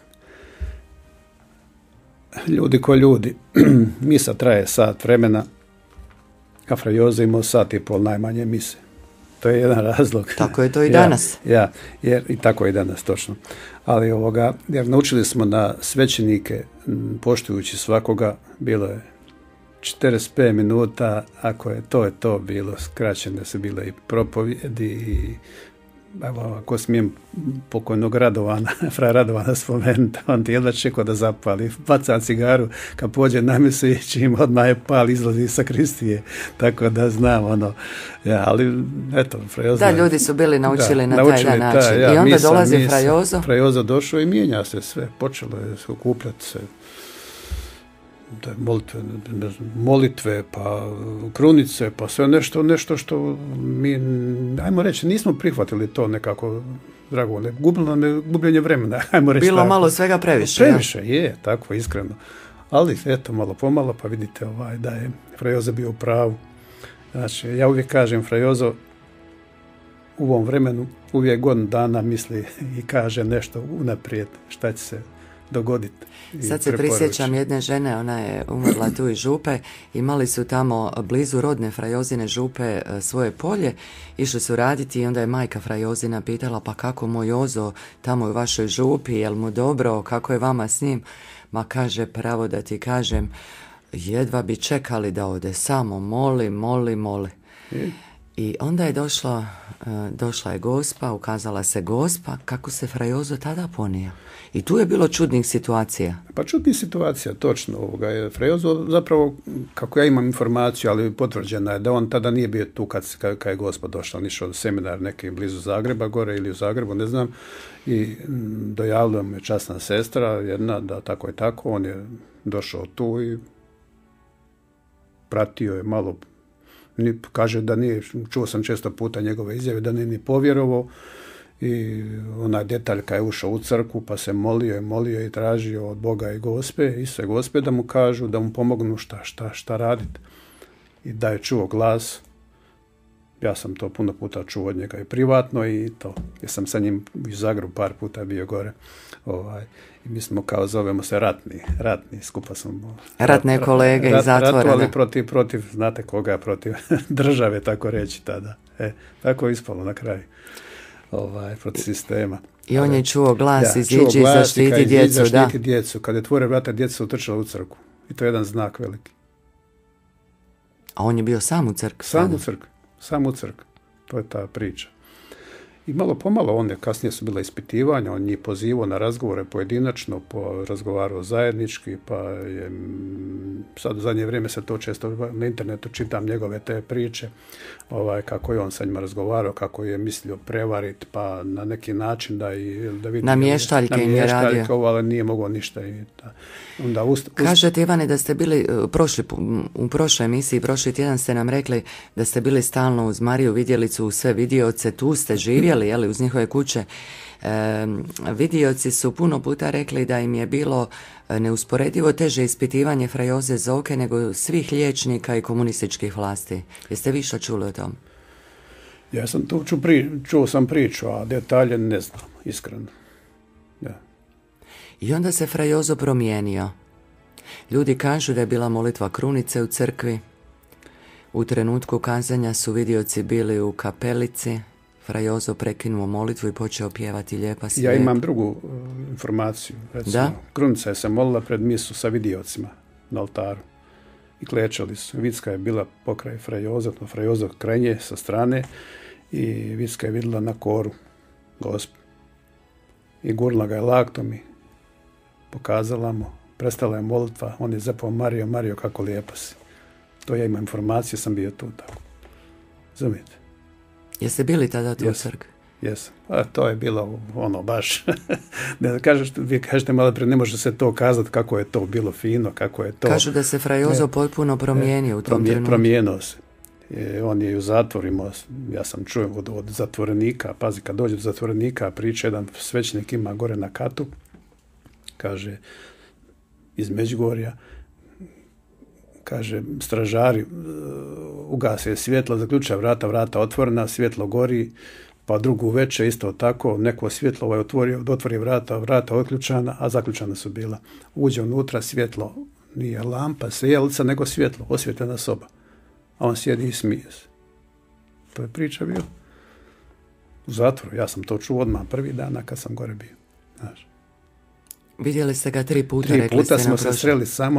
ljudi ko ljudi, misa traje sat vremena, a Frajozo imao 1,5 sata najmanje mise. To je jedan razlog. Tako je to i danas. Jer i tako je i danas, točno. Ali jer naučili smo na svećenike, poštujući svakoga, bilo je 45 minuta, ako je to bilo skraćeno, su bile i propovjedi i ako smijem pokojnog Radovana, fra Radovana spomenuti, on ti jedva čekao da zapali, baca cigaru, kad pođe na misu i čim odmah je pal, izlazi iz sakristije, tako da znam ali eto, Frajozo. Da, ljudi su bili naučili na taj način. I onda dolazi Frajozo. Frajozo došao i mijenja se sve, počelo je okupljati se. molitve, pa krunice, pa sve nešto što mi, ajmo reći, nismo prihvatili to nekako dragovoljno. Gubljenje vremena, ajmo reći. Bilo tako. Malo svega previše. Previše, je, tako, iskreno. Ali, eto, malo pomalo, pa vidite da je Fra Jozo bio u pravu. Znači, ja uvijek kažem, Fra Jozo u ovom vremenu uvijek godinu dana misli i kaže nešto unaprijed šta će se dogoditi. Sad se prisjećam jedne žene, ona je umrla tu iz Župe, imali su tamo blizu rodne Fra Jozine Župe svoje polje, išli su raditi i onda je majka Fra Jozina pitala pa kako moj Jozo tamo u vašoj Župi, jel mu dobro, kako je vama s njim? Ma kaže, pravo da ti kažem, jedva bi čekali da ode, samo moli. I onda je došla je Gospa, ukazala se Gospa, kako se Fra Jozo tada ponio. I tu je bilo čudnih situacija. Pa čudnih situacija, točno. Fra Jozo zapravo, kako ja imam informaciju, ali potvrđena je da on tada nije bio tu kad je Gospa došla. On išao seminar neki blizu Zagreba, gore ili u Zagrebu, ne znam. I dojavila mu je časna sestra, jedna, da tako i tako. On je došao tu i pratio je malo. Kaže da nije, čuo sam često puta njegove izjave, da nije ni povjerovao i onaj detalj kad je ušao u crkvu pa se molio i tražio od Boga i Gospe, Isuse Gospe, da mu kažu, da mu pomognu šta raditi. I da je čuo glas, ja sam to puno puta čuo od njega i privatno i to, jer sam sa njim u Zagrebu par puta bio gore. I mi smo kao zovemo se ratni, skupa smo ratne kolege iz zatvora. Ratovali protiv, znate koga, protiv države, tako reći tada. Tako je ispalo na kraju. Protiv sistema. I on je čuo glas, iziđi zaštiti djecu. Zaštiti djecu. Kad je tvore vrata, djeca su utrčala u crkvu. I to je jedan znak veliki. A on je bio sam u crkvi? Sam u crkvi. To je ta priča. I malo pomalo kasnije su bila ispitivanja, on njih pozivao na razgovore pojedinačno, razgovarao zajednički, pa je, sad u zadnje vrijeme se to često na internetu čitam njegove te priče, kako je on sa njima razgovarao, kako je mislio prevariti, pa na neki način da vidi... Namještaljke im je radio. Ali nije mogao ništa. Kažete, Ivane, da ste bili u prošloj emisiji, prošli tjedan ste nam rekli da ste bili stalno uz Mariju Vidjelicu, u sve vidioce, tu ste živjeli, jeli, uz njihove kuće. Vidioci su puno puta rekli da im je bilo neusporedivo teže ispitivanje Fra Joze Zoke nego svih liječnika i komunističkih vlasti. Jeste vi što čuli o tom? Ja sam tu čuo sam priču, a detalje ne znam, iskreno. Ja. I onda se Fra Jozo promijenio. Ljudi kažu da je bila molitva krunice u crkvi. U trenutku kazanja su vidioci bili u kapelici. Fra Jozo prekinuo molitvu i počeo pjevati lijepa svijep. Ja imam drugu informaciju. Recimo, da? Krunica je se molila pred misu sa vidiocima na oltaru. I klečali su. Vicka je bila pokraj Fra Jozo, Fra Jozo kraj nje sa strane i Vicka je vidjela na koru Gospu. I gurnula ga je laktom i pokazala mu, prestala je molitva, on je zapao Mario, kako lijepa si. To ja imam informacije, sam bio tu tako. Razumijete? Jeste bili tada tu u crkvi? Jesam. A to je bilo baš, vi kažete malo prije, ne može se to kazati kako je to bilo fino, kako je to... Kažu da se Fra Jozo potpuno promijenio u tom trenutku. Promijenio se. On je u zatvoru imao, ja sam čuo od zatvorenika, pazi, kad dođe do zatvorenika, priča, jedan svećenik ima gore na katu, kaže, iz Međugorja, kaže, stražari ugase svjetlo, zaključa vrata otvorena, svjetlo gori, pa drugu večer isto tako, neko svjetlo otvori vrata otključana, a zaključana su bila. Uđe unutra, svjetlo, nije lampa, sijalica, nego svjetlo, osvjetljena soba. A on sjedi i smije se. To je priča bio u zatvoru. Ja sam to čuo odmah prvi dana kad sam gore bio. Znaš. Vidjeli ste ga 3 puta? 3 puta smo se sreli samo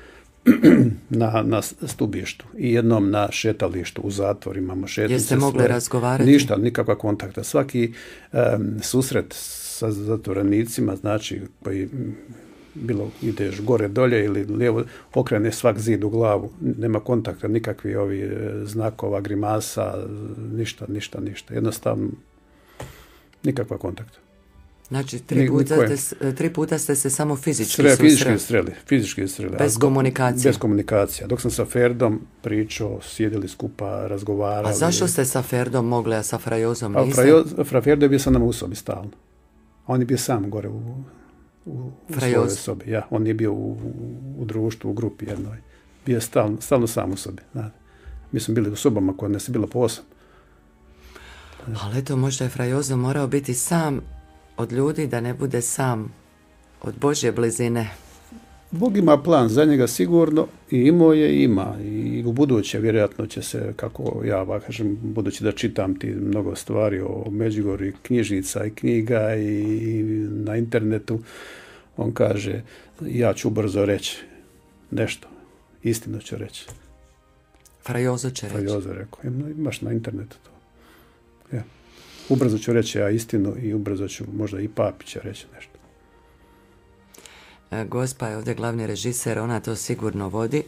na stubištu i jednom na šetalištu u zatvoru. Imamo šetnice. Jeste mogli razgovarati? Ništa, nikakva kontakta. Svaki susret sa zatvorenicima, znači koji bilo ideš gore dolje ili lijevo, okrene svak zid u glavu, nema kontakta, nikakvi znakova, grimasa, ništa. Jednostavno, nikakva kontakta. Znači, tri puta ste se samo fizički fizički sreli. Bez komunikacije. Bez komunikacija. Dok sam sa Ferdom pričao, sjedili skupa, razgovarali. A zašto ste sa Ferdom mogli, a sa Frajozom niste? Ferdo je bio sa nama u sobi stalno. On je bio sam gore u svojoj sobi. Ja, on je bio u društvu, u grupi jednoj. Bio je stalno sam u sobi. Znate. Mi smo bili u sobama koje nas je bilo po 8. Ali eto, možda je Frajozo morao biti sam od ljudi, da ne bude sam od Božje blizine. Bog ima plan za njega sigurno i imao je i ima. I u buduće vjerojatno će se, kako ja kažem, budući da čitam ti mnogo stvari o Međugorju, knjižnica i knjiga i na internetu, on kaže, ja ću brzo reći nešto. Istinu ću reći. Frajozo će reći. Frajozo rekao. Imaš na internetu to. Ja. Ubrzo ću reći ja istinu i ubrzo ću možda i papi će reći nešto. Gospa je ovdje glavni režiser, ona to sigurno vodi.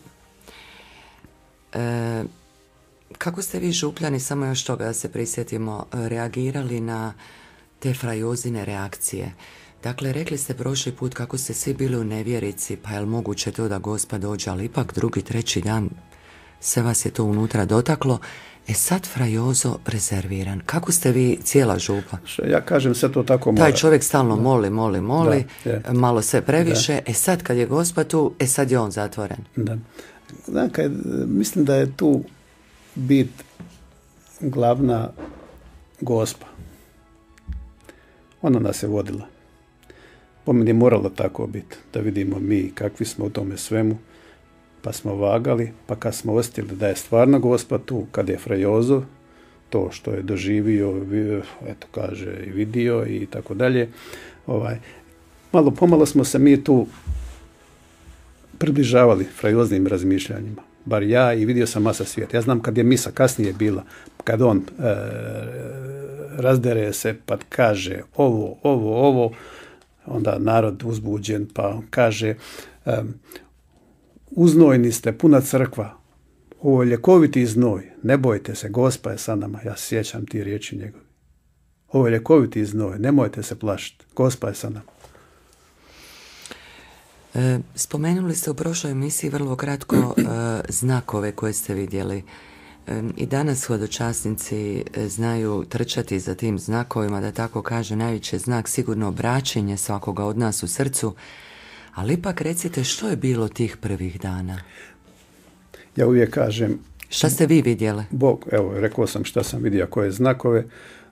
Kako ste vi župljani, samo još toga da se prisjetimo, reagirali na te Frajozine reakcije? Dakle, rekli ste prošli put kako ste svi bili u nevjerici, pa je li moguće to da Gospa dođe, ali ipak drugi, treći dan se vas je to unutra dotaklo. Sad Frajozo rezerviran. Kako ste vi, cijela župa? Ja kažem, sve to tako mora. Taj čovjek stalno moli, malo sve previše. Da. Sad kad je Gospa tu, sad je on zatvoren. Da. Mislim da je tu bit glavna Gospa. Ona nas je vodila. Po meni je moralo tako biti, da vidimo mi kakvi smo u tome svemu. Pa smo vagali, pa kad smo osjetili da je stvarno Gospa tu, kad je Frajozo, to što je doživio, eto kaže, i vidio i tako dalje, malo pomalo smo se mi tu približavali Frajoznim razmišljanjima. Bar ja, i vidio sam masa svijeta. Ja znam kad je misa kasnije bila, kad on razdere se pa kaže ovo, onda narod uzbuđen pa kaže uznojni ste, puna crkva, ovo je ljekoviti znoj, ne bojte se, Gospa je sa nama, ja sjećam ti riječi njegovi. Ovo je ljekoviti znoj, nemojte se plašiti, Gospa je sa nama. Spomenuli ste u prošloj emisiji vrlo kratko znakove koje ste vidjeli. I danas hodočasnici znaju trčati za tim znakovima, da tako kaže, najveći znak sigurno obraćenje svakoga od nas u srcu. Ali ipak recite, što je bilo tih prvih dana? Ja uvijek kažem... Šta ste vi vidjeli? Bog, evo, rekao sam šta sam vidio, koje znakove.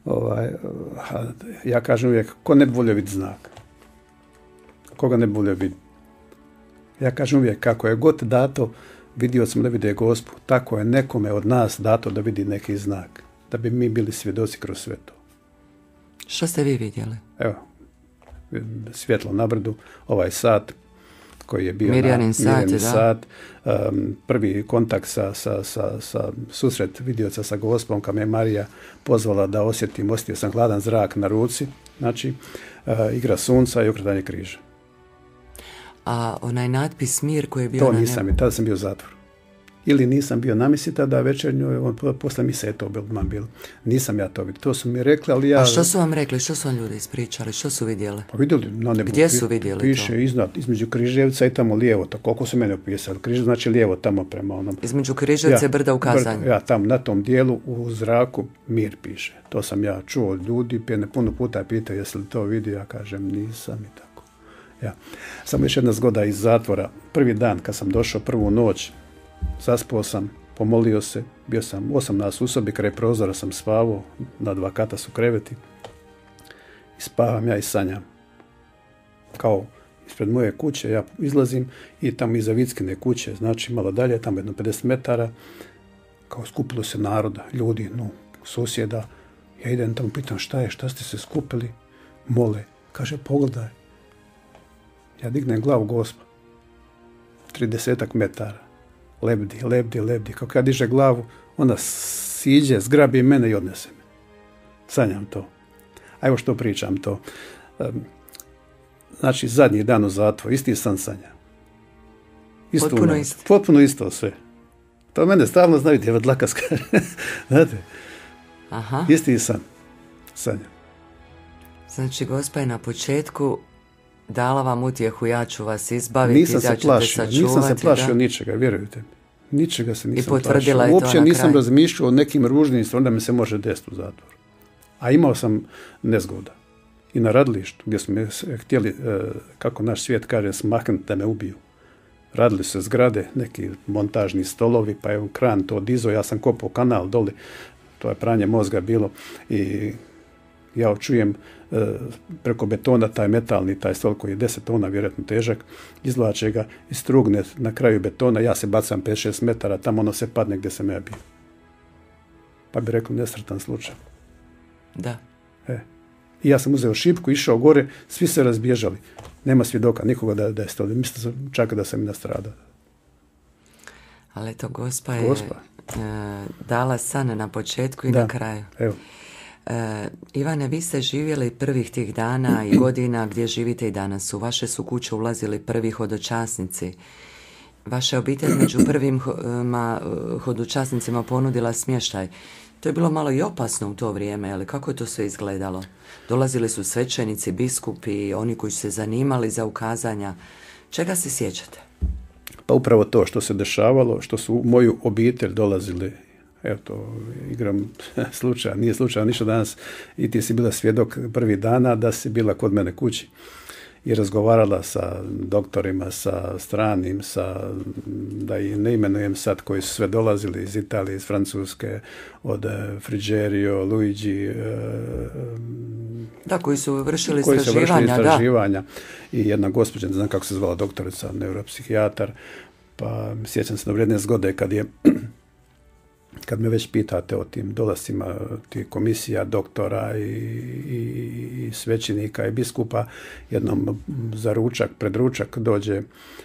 Ja kažem uvijek, ko ne bi volio vidjeti znak? Koga ne bi volio vidjeti? Ja kažem uvijek, kako je god dato, vidio sam da vidi Gospu, tako je nekome od nas dato da vidi neki znak. Da bi mi bili svjedoci kroz sve to. Što ste vi vidjeli? Evo, svjetlo na brdu, ovaj sat koji je bio Mirjanin sat, prvi kontakt sa susret vidioca sa Gospom, kad me Marija pozvala da osjetio sam hladan zrak na ruci, znači igra sunca i okretanje križa. A onaj natpis mir koji je bio to nisam, tada sam bio u zatvoru. Ili nisam bio na misi tada večernjoj, posle mise je to bilo. Nisam ja to vidio. To su mi rekli, ali ja... A što su vam rekli? Što su vam ljudi ispričali? Što su vidjeli? Pa vidjeli na nebu. Gdje su vidjeli piše to? Iznad, između Križevca i tamo lijevo. To, koliko su mene opisali. Križevac znači lijevo tamo prema onom... Između Križevca i brda u Kazanju. Ja, tamo na tom dijelu u zraku mir piše. To sam ja čuo od ljudi. Puno puta pitaju jesi li to vidio. Ja kažem nisam i tako. Ja. Samo još jedna zgoda iz zatvora. Prvi dan kad sam došao, prvu noć, zaspao sam, pomolio se, bio sam 8 nas u sobi, kraj prozora sam spavao, na 2 kata su kreveti i spavam ja i sanjam. Kao ispred moje kuće ja izlazim i tamo iza Vickine kuće, znači malo dalje, tamo jedno 50 metara, kao skupilo se naroda, ljudi, susjeda. Ja idem tamo, pitam šta ste se skupili? Mole. Kaže, pogledaj. Ja dignem glavu, Gospa. 30 metara. Lebdi. Kako ja diže glavu, onda siđe, zgrabi mene i odnese me. Sanjam to. A evo što pričam to. Znači, zadnji dan u zatvoru, isti san sanja. Potpuno isto sve. To mene stalno znaju, djeva dlaka skaže. Znate? Aha. Isti san sanja. Znači, Gospa je na početku dala vam utjehu, ja ću vas izbaviti, Nisam se plašio ničega, vjerujte mi. Ničega se nisam potvrdila plašio. Uopće nisam kraju. razmišljao o nekim ružnim stvarima da mi se može desiti u zatvoru. A imao sam nezgoda. I na radilištu, gdje smo htjeli, kako naš svijet kaže, smaknuti da me ubiju. Radili se zgrade, neki montažni stolovi, pa je kran to dizao, ja sam kopao kanal doli, to je pranje mozga bilo i ja čujem preko betona taj metalni, taj stol koji je 10 tona vjerojatno težak, izvlače ga i strugne na kraju betona, ja se bacam 5-6 metara, tamo ono se padne gdje sam ja bio. Pa bi rekao nesretan slučaj. Da. I ja sam uzeo šipku, išao gore, svi se razbježali. Nema svjedoka, nikoga da je stoli. Mislim sam čak da sam i nastradao. Ali to Gospa je dala san na početku i na kraju. Evo. Ivane, vi ste živjeli prvih tih dana i godina gdje živite i danas. U vaše su kuće ulazili prvi hodočasnici. Vaša obitelj među prvim hodočasnicima ponudila smještaj. To je bilo malo i opasno u to vrijeme, ali kako je to sve izgledalo? Dolazili su svećenici, biskupi, oni koji su se zanimali za ukazanja. Čega se sjećate? Pa upravo to što se dešavalo, što su u moju obitelj dolazili, evo to igram slučaja, nije slučaj ništa danas, i ti si bila svjedok prvih dana da si bila kod mene kući i razgovarala sa doktorima, sa stranim, da i ne imenujem sad, koji su sve dolazili iz Italije, iz Francuske, od Frigerio, Luigi, da, koji su vršili istraživanja. I jedna gospođa, ne znam kako se zvala, doktorica, neuropsihijatar, pa sjećam se dobro jedne zgode kad me već pitate o tim dolascima tih komisija, doktora i svećenika i biskupa, jednom za ručak, pred ručak dođe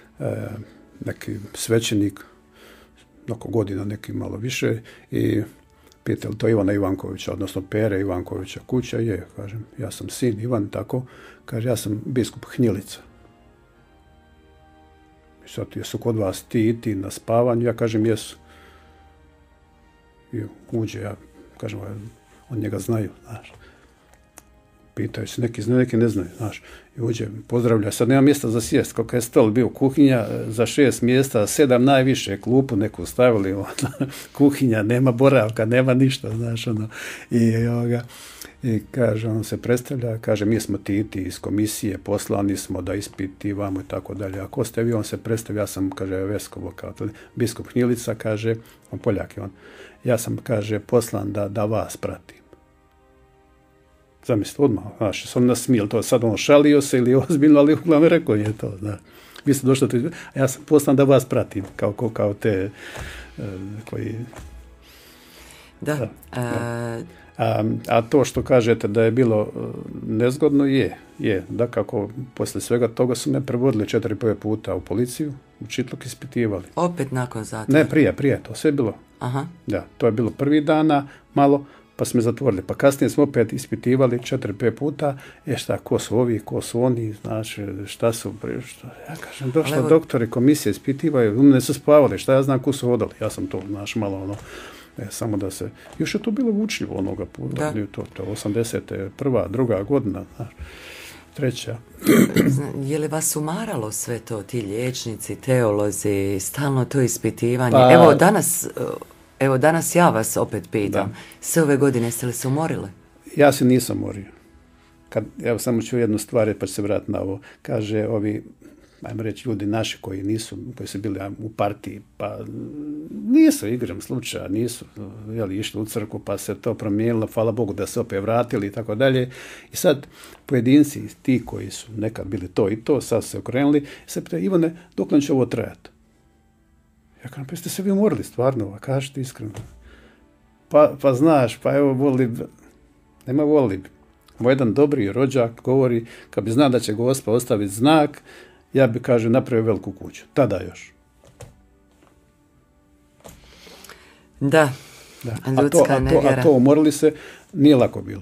neki svećenik, oko godina, neki malo više, i pita li to Ivana Ivankovića, odnosno Pere Ivankovića kuća? Je, kažem, ja sam sin Ivan, tako, kaže, ja sam biskup Hnjilica. I sad, jesu kod vas ti i ti na spavanju? Ja kažem, jesu. I uđe, ja kažem, on njega znaju, znaš. Pitaju se, neki znaju, neki ne znaju, znaš. I uđe, pozdravlja, sad nema mjesta za sjest, kako je stol bio, kuhinja za 6 mjesta, 7 najviše, klupu neku stavili, kuhinja, nema boravka, nema ništa, znaš, ono. I kaže, on se predstavlja, kaže, mi smo ti iz komisije, poslani smo da ispitivamo i tako dalje. A ko ste vi? On se predstavlja, ja sam, kaže, Veskovo, kao biskup Hnjilica, kaže, on Poljak je on. Ja sam, kaže, poslan da vas pratim. Zamislite, odmah, znaš, sam nasmijel to, sad on šalio se ili ozbiljno, ali uglavnom rekao je to, znaš. Vi ste došli, a ja sam poslan da vas pratim, kao te koji... Da. A to što kažete da je bilo nezgodno, je. Da, kako poslije svega toga su me prevodili 4-5 puta u policiju, u Čitluk ispitivali. Opet nakon zatvora? Ne, prije, to sve je bilo. Aha. Da, to je bilo prvi dana, malo, pa smo zatvorili. Pa kasnije smo opet ispitivali 4-5 puta, šta, ko su ovi, ko su oni, znaš, šta su, ja kažem, došla doktori, komisije ispitivaju, ne su spavali, šta ja znam ko su hodali, ja sam to, znaš, malo samo da se, još je to bilo vučljivo onoga puta, to 81. druga godina, znaš, 3. Je li vas umaralo sve to, ti liječnici, teolozi, stalno to ispitivanje? Pa, evo danas ja vas opet pitam, sve ove godine ste li se umorili? Ja se nisam morio. Evo samo ću jednu stvar, pa ću se vratiti na ovo. Kaže, ovi, ajmo reći, ljudi naši koji su bili u partiji, pa nisu, igram slučaja, nisu išli u crkvu, pa se to promijenilo, hvala Bogu da se opet vratili i tako dalje. I sad pojedinci, ti koji su nekad bili to i to, sad se okrenuli, se pitaju, Ivane, dokle će ovo trajati? Ja kažem, pa ste se vi umorili stvarno, kažete iskreno. Pa znaš, pa evo nema voli. Moj jedan dobri rođak govori, kad bi znao da će Gospa ostaviti znak, ja bi, kaže, napravio veliku kuću. Tada još. Da. Ljudska nevjera. A to umorili se, nije lako bilo.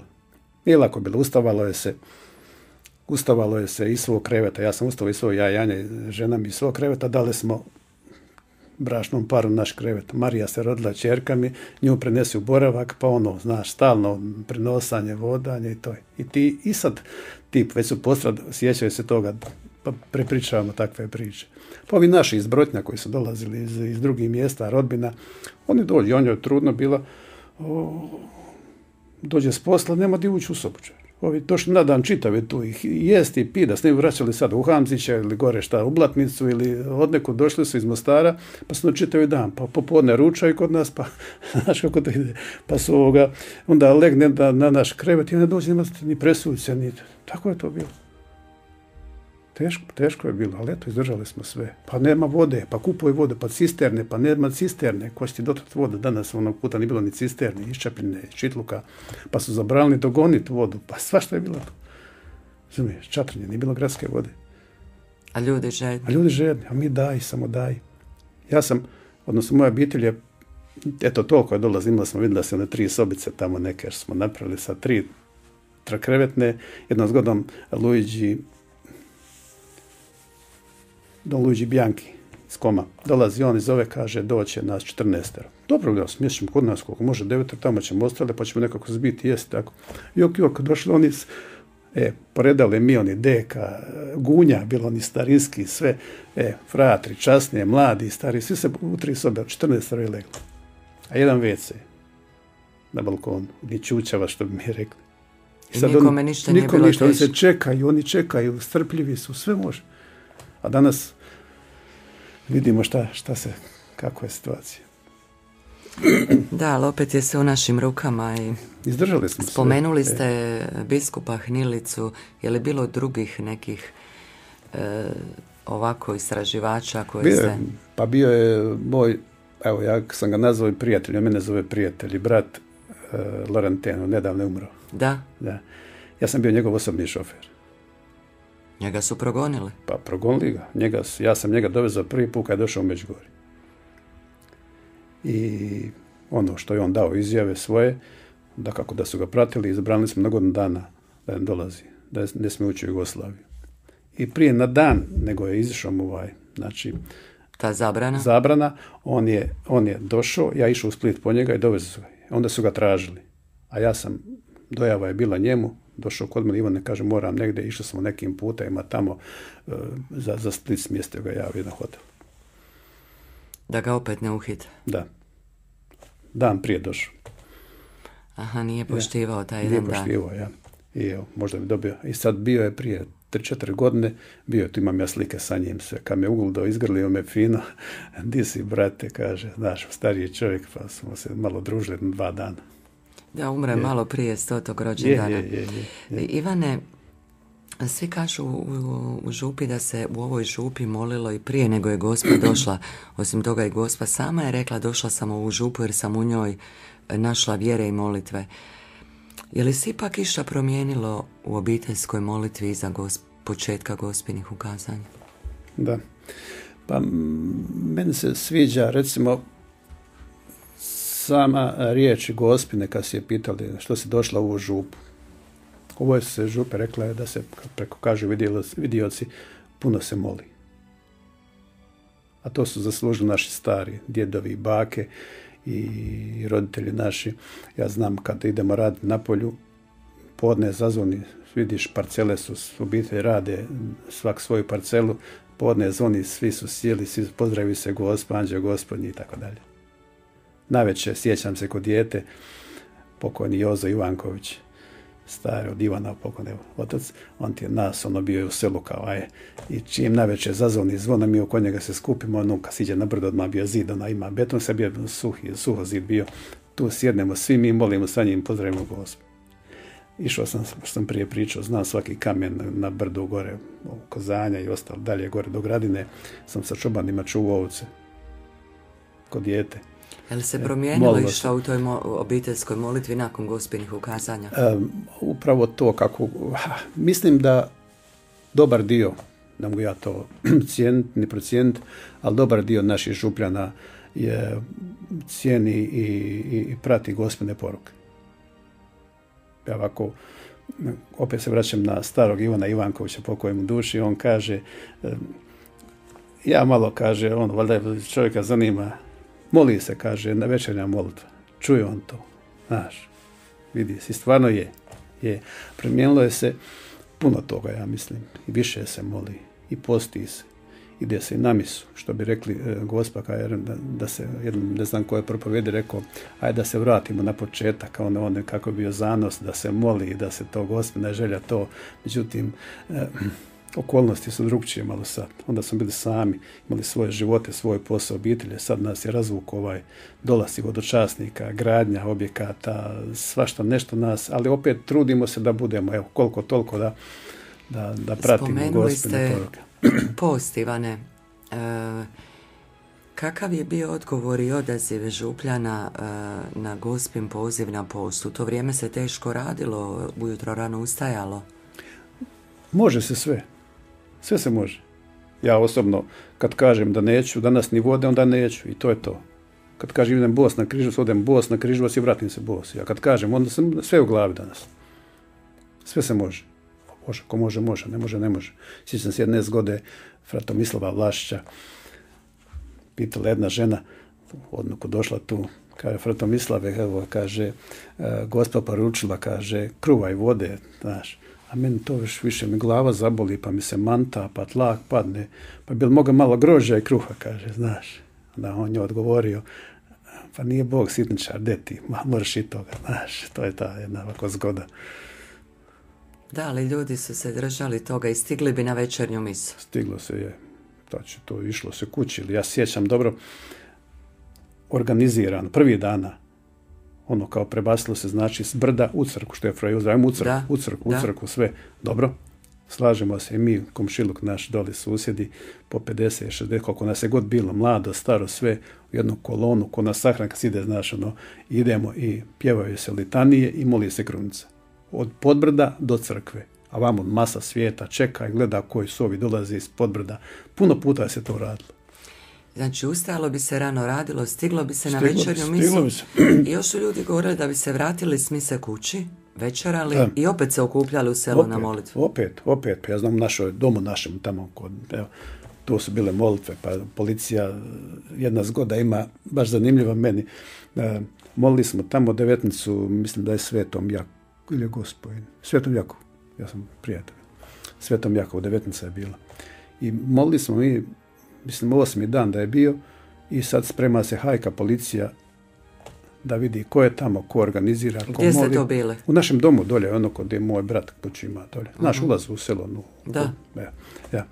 Ustavalo je se iz svog kreveta. Ja sam ustavao iz svog jajanja, žena mi iz svog kreveta, dali smo bračnom paru naš krevet. Marija se rodila ćerka mi, nju prenesi u boravak, pa ono, znaš, stalno prenosanje, vodanje i to. I ti, i sad, tip, već su sjećaju se toga, pa prepričavamo takve priče. Pa ovi naši iz Brotnja koji su dolazili iz drugih mjesta, rodbina, oni dođu, on je trudno bila, dođe s posla, nema di ući u sobu. Ovi došli na dan čitavi tu ih jesti i pi, da s njim vraćali sad u Hamzića ili gore šta, u Blatnicu ili odnekud, došli su iz Mostara, pa su čitavi dan, pa popodne ručaju kod nas, pa znaš kako to ide, pa su onda legne na naš krevet i ne dođe ni presuća, ni tako je to bilo. Teško je bilo, ali eto, izdržali smo sve. Pa nema vode, pa kupuj vode, pa cisterne, pa nema cisterne. Ko će ti dotrat vodu? Danas onog puta nije bilo ni cisterne, iščapljene, čitluka. Pa su zabranili dogoniti vodu, pa svašta je bilo to. Razumiješ, čatrnje, nije bilo gradske vode. A ljudi žedni, a mi daj, samo daj. Ja sam, odnosno moja obitelj je, eto toliko je dolazila, smo vidjeli da se one 3 sobice tamo neke, jer smo napravili sa 3 krevetne, jednom zgodom Don Luigi Bianchi iz Koma. Dolazi on i zove, kaže, doće nas 14. Dobro, da smješćemo kod nas koliko može 9, tamo ćemo ostale, pa ćemo nekako zbiti, jesti tako. Jok, došli oni, poredali mi oni deka, gunja, bilo oni starinski, sve, fratri, časnije, mladi, stari, svi se u 3 sobe, 14 je leglo. A jedan WC na balkonu, ni čučava, što bi mi rekli. I nikome ništa nije bilo teško. Oni se čekaju, strpljivi su, sve može. A danas vidimo kako je situacija. Da, ali opet je sve u našim rukama i izdržali smo spomenuli ste biskupa Hnilicu. Je li bilo drugih nekih ovako istraživača koji se... Pa bio je moj, evo ja sam ga nazvao i prijatelj, on mene zove prijatelj i brat Laurenteno, nedavno je umro. Da? Da. Ja sam bio njegov osobni šofer. Njega su progonili? Pa progonili ga. Ja sam njega dovezao prvi put kad je došao u Međugorje. I ono što je on dao izjave svoje, da kako da su ga pratili, izbranili smo na godinu dana da ne dolazi, da ne smije ući u Jugoslaviju. I prije na dan nego je izišao mu znači... Ta zabrana? Zabrana, on je došao, ja išao u Split po njega i dovezao ga. Onda su ga tražili. A ja sam, dojava je bila njemu, došao kod mene, Ivane, kaže, moram negdje, išao sam nekim putajima tamo, za Split smjestio ga ja u jedan hotel. Da ga opet ne uhite? Da. Dan prije došao. Aha, nije poštivao taj jedan dan. Nije poštivao, ja. I evo, možda bi dobio. I sad bio je prije 3-4 godine, tu imam ja slike sa njim sve. Kad me ugledao, izgrlio me fino, di si, brate, kaže, znaš, stariji čovjek, pa smo se malo družili 2 dana. Da, umre malo prije 100. rođendana. Je. Ivane, svi kažu u župi da se u ovoj župi molilo i prije nego je Gospa došla. Osim toga i Gospa sama je rekla, došla sam u ovu župu jer sam u njoj našla vjere i molitve. Je li se ipak išta promijenilo u obiteljskoj molitvi iza početka Gospinih ukazanja? Da. Pa meni se sviđa, recimo, sama riječ Gospine kad si je pitali što si došla u ovu župu. Ovo je se župe rekla je da se, preko kažu vidioci, puno se moli. A to su zaslužili naši stari, djedovi i bake i roditelji naši. Ja znam kad idemo raditi na polju, podne zazvoni, vidiš parcele su, obitelji rade svak svoju parcelu, podne zvoni, svi su sjeli, svi pozdravi se Gospa, Anđeo Gospodnji i tako dalje. Navečer, sjećam se kod dijete, pokojni Jozo Ivanković, stari od Ivana, pokojni otac, on ti je nas, bio je u selu kao i čim navečer zazvoni zvona, mi oko njega se skupimo, kad siđe na brdo, odmah bio zid, ima beton, sad bio suho zid bio, tu sjednemo, svi mi molimo sa njim, pozdravimo Gospu. Išao sam, što sam prije pričao, znam svaki kamen na brdu gore, Kozanja i ostalo dalje gore do Gradine, sam sa čobanima čuvao ovce, kod dijete. Je li se promijenilo išta u toj obiteljskoj molitvi nakon Gospinih ukazanja? Upravo to kako, mislim da dobar dio, ne mogu ja to cijeniti ni procijeniti, ali dobar dio naših župljana je cijeni i prati Gospine poruke. Ja ovako, opet se vraćam na starog Ivana Ivankovića, pokoj mu duši, on kaže, ja malo, kaže, valjda čovjeka zanima, moli se, kaže, na večernja molitva. Čuje on to, znaš, vidi se, stvarno je. Promijenilo je se puno toga, ja mislim, i više se moli, i posti se, ide se i na misu, što bi rekli Gospa, da se, ne znam ko je propovjedi rekao, ajde da se vratimo na početak, kako je bio zanos, da se moli i da se to Gospina želja to, međutim, okolnosti su drugčije malo sad. Onda smo bili sami, imali svoje živote, svoj posao, obitelje, sad nas je razvuk dolasci vodočasnika, gradnja objekata, svašta nešto nas, ali opet trudimo se da budemo, evo, koliko toliko da pratimo Gospine poruke. Post, Ivane, kakav je bio odgovor i odaziv Župljana na Gospin poziv na post? U to vrijeme se teško radilo, ujutro rano ustajalo? Može se sve. Sve se može. Ja osobno, kad kažem da neću danas ni vode, onda neću i to je to. Kad kažem idem bos na Križevac, odem bos na Križevac i vratim se bos. Ja kad kažem, onda sam sve u glavi danas. Sve se može. Može, ko može, može, ne može, ne može. Sjećam se jedne zgode frata Mislava Vlašića. Pitala jedna žena, odnuku došla tu, kaže, frata Mislave, evo, kaže, Gospa poručila, kaže, kruva i vode, znaš. A meni to više mi glava zaboli, pa mi se manta, pa tlak padne, pa bi li mogao malo grožđa i kruha, kaže, znaš. Da on je odgovorio, pa nije Bog sitničar, deti, moraš i toga, znaš, to je ta jedna ovako zgoda. Da, ali ljudi su se držali toga i stigli bi na večernju misu. Stiglo se je, znači to išlo se kući, ja sjećam dobro, organiziran, prvi dana, kao prebacilo se, znači, s brda u crku, što je Froj uzajemo u crku, sve. Dobro, slažemo se i mi, komšiluk naš, doli susjedi, po 50, 60, koliko nas je god bilo, mlado, staro, sve, u jednu kolonu, ko na sahranka se ide, znaš, idemo i pjevaju se litanije i moli se krunica. Od podbrda do crkve. A vamo masa svijeta čeka i gleda koji su ovi dolaze iz podbrda. Puno puta se to radilo. Znači, ustajalo bi se rano radilo, stiglo bi se na večernju misu. I još su ljudi govorili da bi se vratili s mise kući, večerali i opet se okupljali u selu na molitvu. Opet. Pa ja znam domu našem tamo, tu su bile molitve, pa policija, jedna zgoda ima, baš zanimljiva meni. Molili smo tamo devetnicu, mislim da je Svetom Jakovu, ili Gospodin, Svetom Jakovu, ja sam prijatelj. Svetom Jakovu, devetnica je bila. I molili smo mi, mislim, 8. dan da je bio i sad sprema se hajka policija da vidi ko je tamo, ko organizira, ko moli. Gdje ste to bile? U našem domu dolje, gdje je moj brat kuću ima dolje. Naš ulaz u selo. Da. Ja.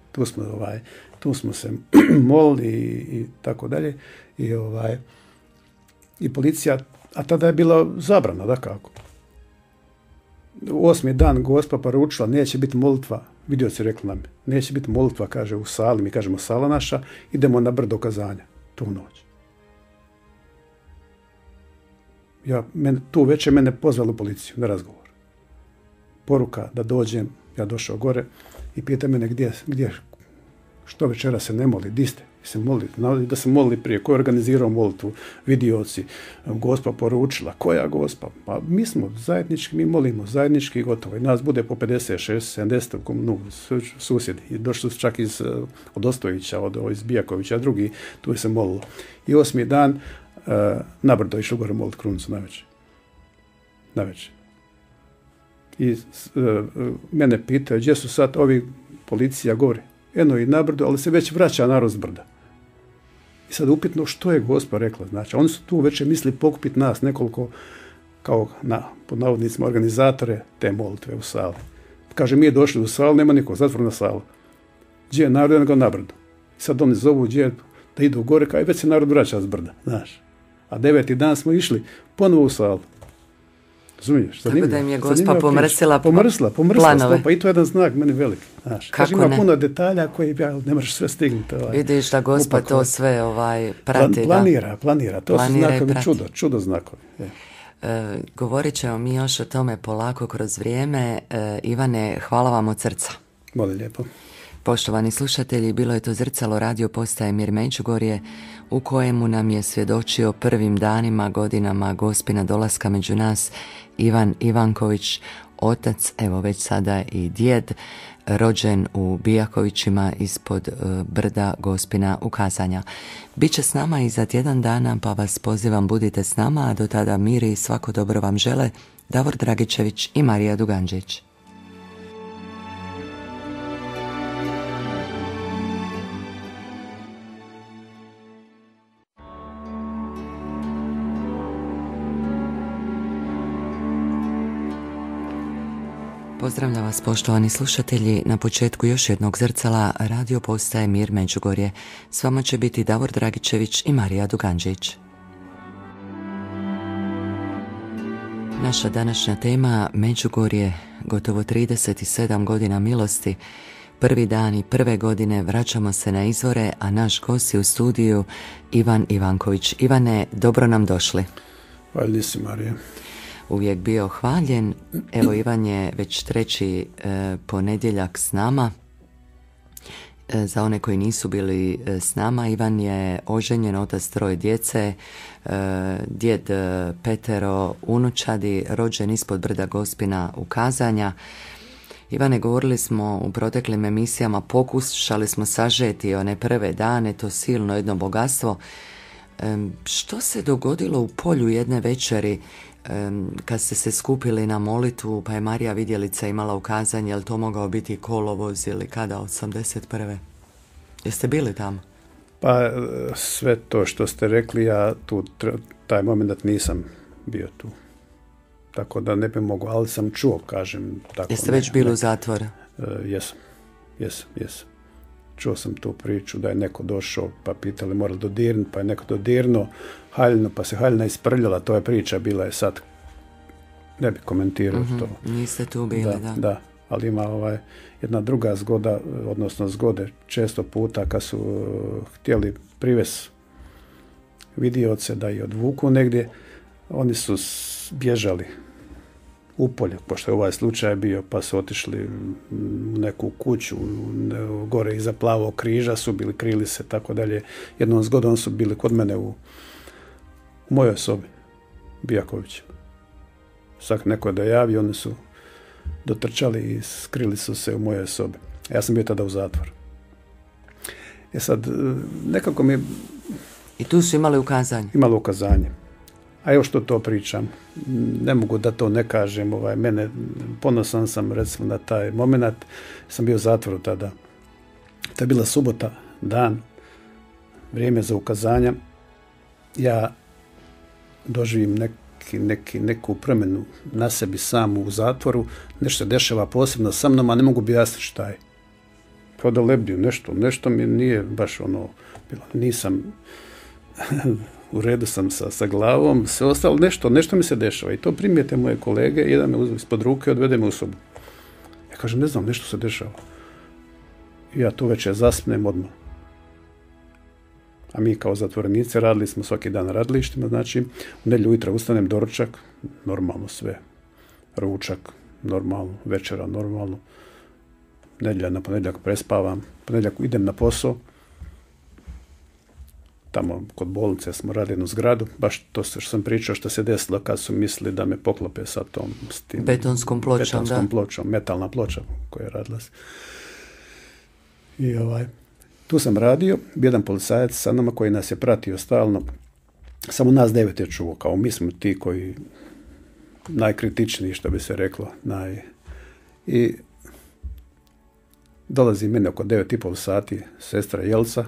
Tu smo se molili i tako dalje. I policija, a tada je bila zabrana, da kako. 8. dan Gospa poručila, neće biti molitva, vidioci rekli nam, neće biti molitva, kaže, u sali, mi kažemo sala naša, idemo na brdo kazanja, tu noć. Tu večer mene pozvali u policiju na razgovor. Poruka da dođem, ja došao gore i pita mene gdje, što večera se ne moli, di ste? Da se molili prije, ko je organizirao molitvu, vidioci, Gospa poručila, koja Gospa? Pa mi smo zajednički, mi molimo zajednički i gotovo. I nas bude po 50, 60, 70 susjedi. I došli su čak od Ostojića, iz Bijakovića, drugi, tu je se molilo. I 8. dan na brdo išlo gore moliti krunicu na večer. I mene pitaju, gdje su sad ovi policija gore? Eno i na brdo, ali se već vraća narod s brda. I sad upitno što je Gospa rekla. Znači, oni su tu već mislili pokupiti nas nekoliko, kao pod navodnicima, organizatore te molitve u sali. Kaže, mi je došli u salu, nema nikog, zatvorena sala. Gdje je narod, nego na brdo. I sad oni zovu gdje da idu gore, kao i već se narod vraća s brda, znaš. A 9. dan smo išli ponovo u salu. Razumiješ? Tako da im je Gospa pomrsila planove. Pa i to je jedan znak meni veliki. Kaže, ima puno detalja koji ne možeš sve stignuti. Vidiš da Gospa to sve prati. Planira. To su znakovi čudo znakovi. Govorit ćemo mi još o tome polako kroz vrijeme. Ivane, hvala vam od srca. Molim lijepo. Poštovani slušatelji, bilo je to zrcalo radio postaje Mir Međugorje u kojemu nam je svjedočio prvim danima, godinama Gospina dolaska među nas Ivan Ivanković, otac, evo već sada i djed, rođen u Bijakovićima ispod brda Gospina u Kazanja. Biće s nama i za tjedan dana, pa vas pozivam budite s nama, a do tada mir i svako dobro vam žele Davor Dragičević i Marija Duganđić. Pozdravljam vas poštovani slušatelji na početku još jednog zrcala radio postaje Mir Međugorje. S vama će biti Davor Dragičević i Marija Duganđić. Naša današnja tema Međugorje, gotovo 37 godina milosti. Prvi dan i prve godine vraćamo se na izvore, a naš gost je u studiju Ivan Ivanković. Ivane, dobro nam došli. Hvala si, Marija. Uvijek bio hvaljen. Evo, Ivan je već treći ponedjeljak s nama. Za one koji nisu bili s nama, Ivan je oženjen, otac troje djece, djed petero unučadi, rođen ispod brda Gospina u Kazanja. Ivane, govorili smo u proteklim emisijama, pokušali smo sažeti one prve dane, to silno jedno bogatstvo. Što se dogodilo u polju jedne večeri kad ste se skupili na molitvu, pa je Marija Vidjelica imala ukazanje, je li to mogao biti kolovoz ili kada, 81. Jeste bili tamo? Pa sve to što ste rekli, ja tu taj moment nisam bio tu. Tako da ne bi mogu, ali sam čuo, kažem. Tako, jeste već bili u zatvoru? Jesam. Čuo sam tu priču da je neko došao pa pitali morali dodirnuti, pa je neko dodirnuo haljinu, pa se haljina isprljala, to je priča, bila je sad. Ne bi komentirao to. Niste tu bili, da. Ali ima jedna druga zgoda, odnosno zgode često puta kad su htjeli privesti vidioce da ih odvuku negdje, oni su bježali u polje, pošto je ovaj slučaj bio, pa su otišli u neku kuću, gore iza Plavog križa su bili, krili se, tako dalje. Jednom zgodom su bili kod mene u mojoj sobi, Bijaković. Svak neko je dojavio, oni su dotrčali i skrili su se u mojoj sobi. Ja sam bio tada u zatvoru. Sad, nekako mi... I tu su imali ukazanje? Imali ukazanje. A evo što to pričam. Ne mogu da to ne kažem. Mene, ponosan sam recimo na taj moment. Sam bio u zatvoru tada. To je bila subota, dan, vrijeme za ukazanja. Ja doživim neku promjenu na sebi sam u zatvoru. Nešto se dešava posebno sa mnom, a ne mogu objasniti šta je. Kao da lebdio, nešto mi nije baš bilo. Nisam... u redu sam sa glavom, sve ostalo, nešto mi se dešava. I to primijete moje kolege, jedan me uzme ispod ruke i odvede me u sobu. Ja kažem, ne znam, nešto se dešava. I ja tu večer zaspnem odmah. A mi kao zatvorenici radili smo svaki dan na radilištima, znači u nedjelju ujutro ustanem, doručak, normalno sve. Ručak, normalno, večera, normalno. Nedjelja na ponedjeljak prespavam, ponedjeljak idem na posao. Tamo kod bolnice smo radili jednu zgradu, baš to što sam pričao što se desilo kad su mislili da me poklope sa tom betonskom pločom, metalna ploča koja je radila se. I tu sam radio, jedan policajac sa nama koji nas je pratio stalno, samo nas 9 je čuo, kao mi smo ti koji najkritičniji, što bi se reklo. I dolazi meni oko 9,5 sati sestra Jelca,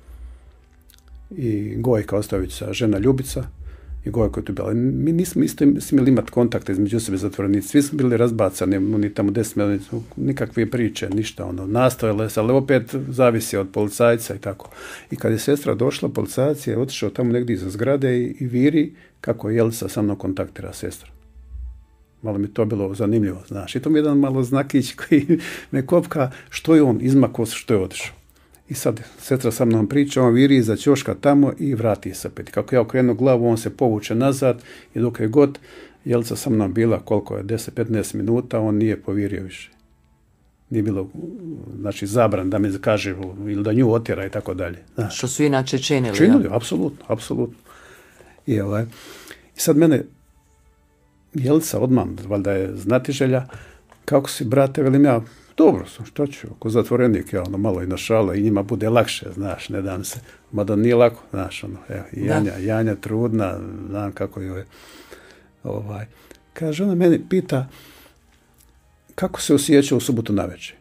i Gojka Ostovića, žena Ljubica i Gojka je tu bila. Mi nismo isto smjeli imati kontakte između sebe zatvorenici. Svi smo bili razbacani, oni tamo 10 minuta, nikakve priče, ništa. Nastojale se, ali opet zavisi od policajca i tako. I kad je sestra došla, policajac je otišao tamo negdje iza zgrade i viri kako Jelca sa mnom kontaktira sestra. Malo mi to bilo zanimljivo, znaš. I to mi je jedan malo znakić koji me kopka što je on izmakao, što je otišao. I sad sestra sa mnom priča, on viri iza ćoška tamo i vrati se opet. Kako ja okrenu glavu, on se povuče nazad i dok je god Jelca sa mnom bila, koliko je, 10-15 minuta, on nije povirio više. Nije bilo, znači, zabran da mi kaže ili da nju otjera i tako dalje. Što su inače činili? Činili, apsolutno. I sad mene Jelca odmah, valjda je znatiželja, kako si, brate, velim ja, dobro sam, što ću, ako zatvorenik, ja malo i našala i njima bude lakše, znaš, ne dam se, mada nije lako, znaš, evo, Janja trudna, znam kako joj je, kaže, ona meni pita, kako se osjeća u subotu navečer?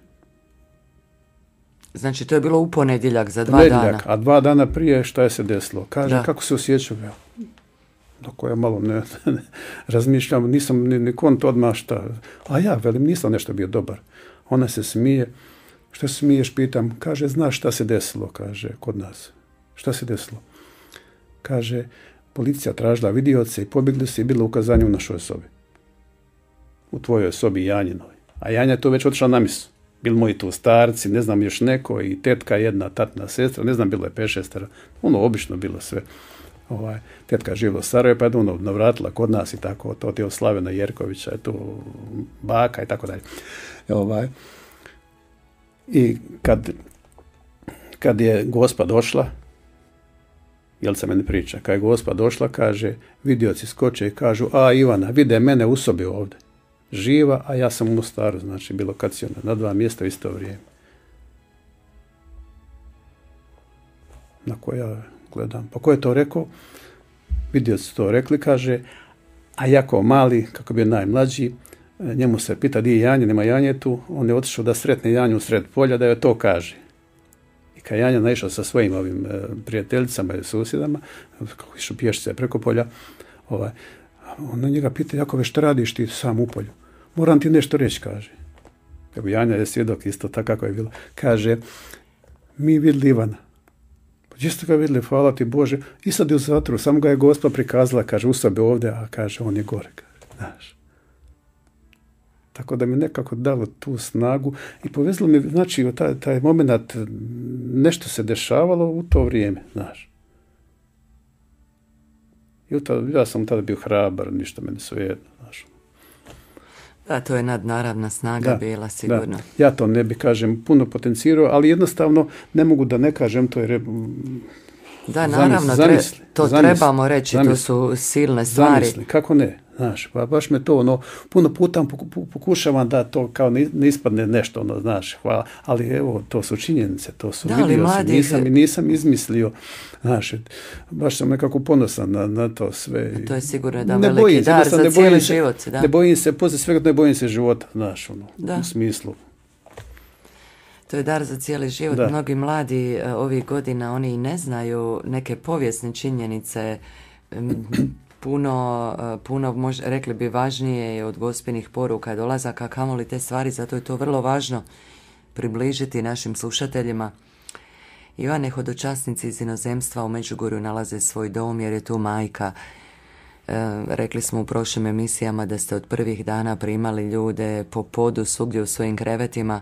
Znači, to je bilo u ponedjeljak za 2 dana. A 2 dana prije šta je se desilo? Kaže, kako se osjeća? Dok ja malo ne razmišljam, nisam ni kont odmah šta. A ja, velim, nisam nešto bio dobar. Ona se smije. Šta se smiješ, pitam. Kaže, znaš šta se desilo? Kaže, kod nas. Šta se desilo? Kaže, policija tražila vidioce i pobjegli su i bilo ukazanje u našoj sobi. U tvojoj sobi Janjinoj. A Janja je to već otišla na misu. Bili moji tu starci, ne znam još neko i tetka jedna, tatna sestra, ne znam, bilo je 5-6, obično bilo sve. Tetka je živjela u Sarajevu, pa je navratila kod nas i tako, to je od Slavena Jerkovića, je tu baka i tako dalje. I kad je gospa došla, Jelca meni priča, kad je gospa došla, kaže, vidioci skoče i kažu, a Ivana, vide mene u sobi ovdje, živa, a ja sam u Mostaru, znači bilo lokacijona, na 2 mjesta u isto vrijeme. Na koje ja gledam. Pa ko je to rekao? Vidioci su to rekli, kaže, a jako mali, kako bi najmlađi, njemu se pita di je Janja, nema Janje tu, on je otišao da sretne Janju u sred polja, da joj to kaže. I kad Janja naišla sa svojim ovim prijateljicama i susjedama, kako išao pješce preko polja, ona njega pita, Jakove, što radiš ti sam u polju? Moram ti nešto reći, kaže. Evo, Janja je svjedok isto tako kako je bilo. Kaže, mi vidjeli Ivana. Pa gdje ste ga vidjeli, hvala ti Bože. I sad je u zatvoru, samo ga je gospa prikazala, kaže, u sobi ovdje, a kaže, on je gore, kaže, znaš. Tako da mi nekako dalo tu snagu i povezalo mi, znači, taj moment, nešto se dešavalo u to vrijeme, znaš. Ja sam tada bio hrabar, ništa meni svejedno, znaš. Da, to je nadnaravna snaga bila, sigurno. Da. Ja to ne bi, kažem, puno potencirao, ali jednostavno ne mogu da ne kažem, to je... Da, naravno, trebamo reći, to su silne stvari. Zamisli, kako ne, znaš, pa baš me to, puno puta pokušavam da to kao ne ispadne nešto, znaš, hvala, ali evo, to su činjenice, to su vidio, nisam izmislio, znaš, baš sam nekako ponosan na to sve. To je sigurno da veliki dar za cijeli život. Da. Ne bojim se, poslije svega ne bojim se života, znaš, u smislu. To je dar za cijeli život. Da. Mnogi mladi ovih godina, oni ne znaju neke povijesne činjenice, puno rekli bi važnije je od gospelnih poruka, dolazaka, kamoli te stvari, zato je to vrlo važno približiti našim slušateljima. Ivane, hodočasnici iz inozemstva u Međugorju nalaze svoj dom jer je tu majka. Rekli smo u prošlim emisijama da ste od prvih dana primali ljude po podu svugdje u svojim krevetima.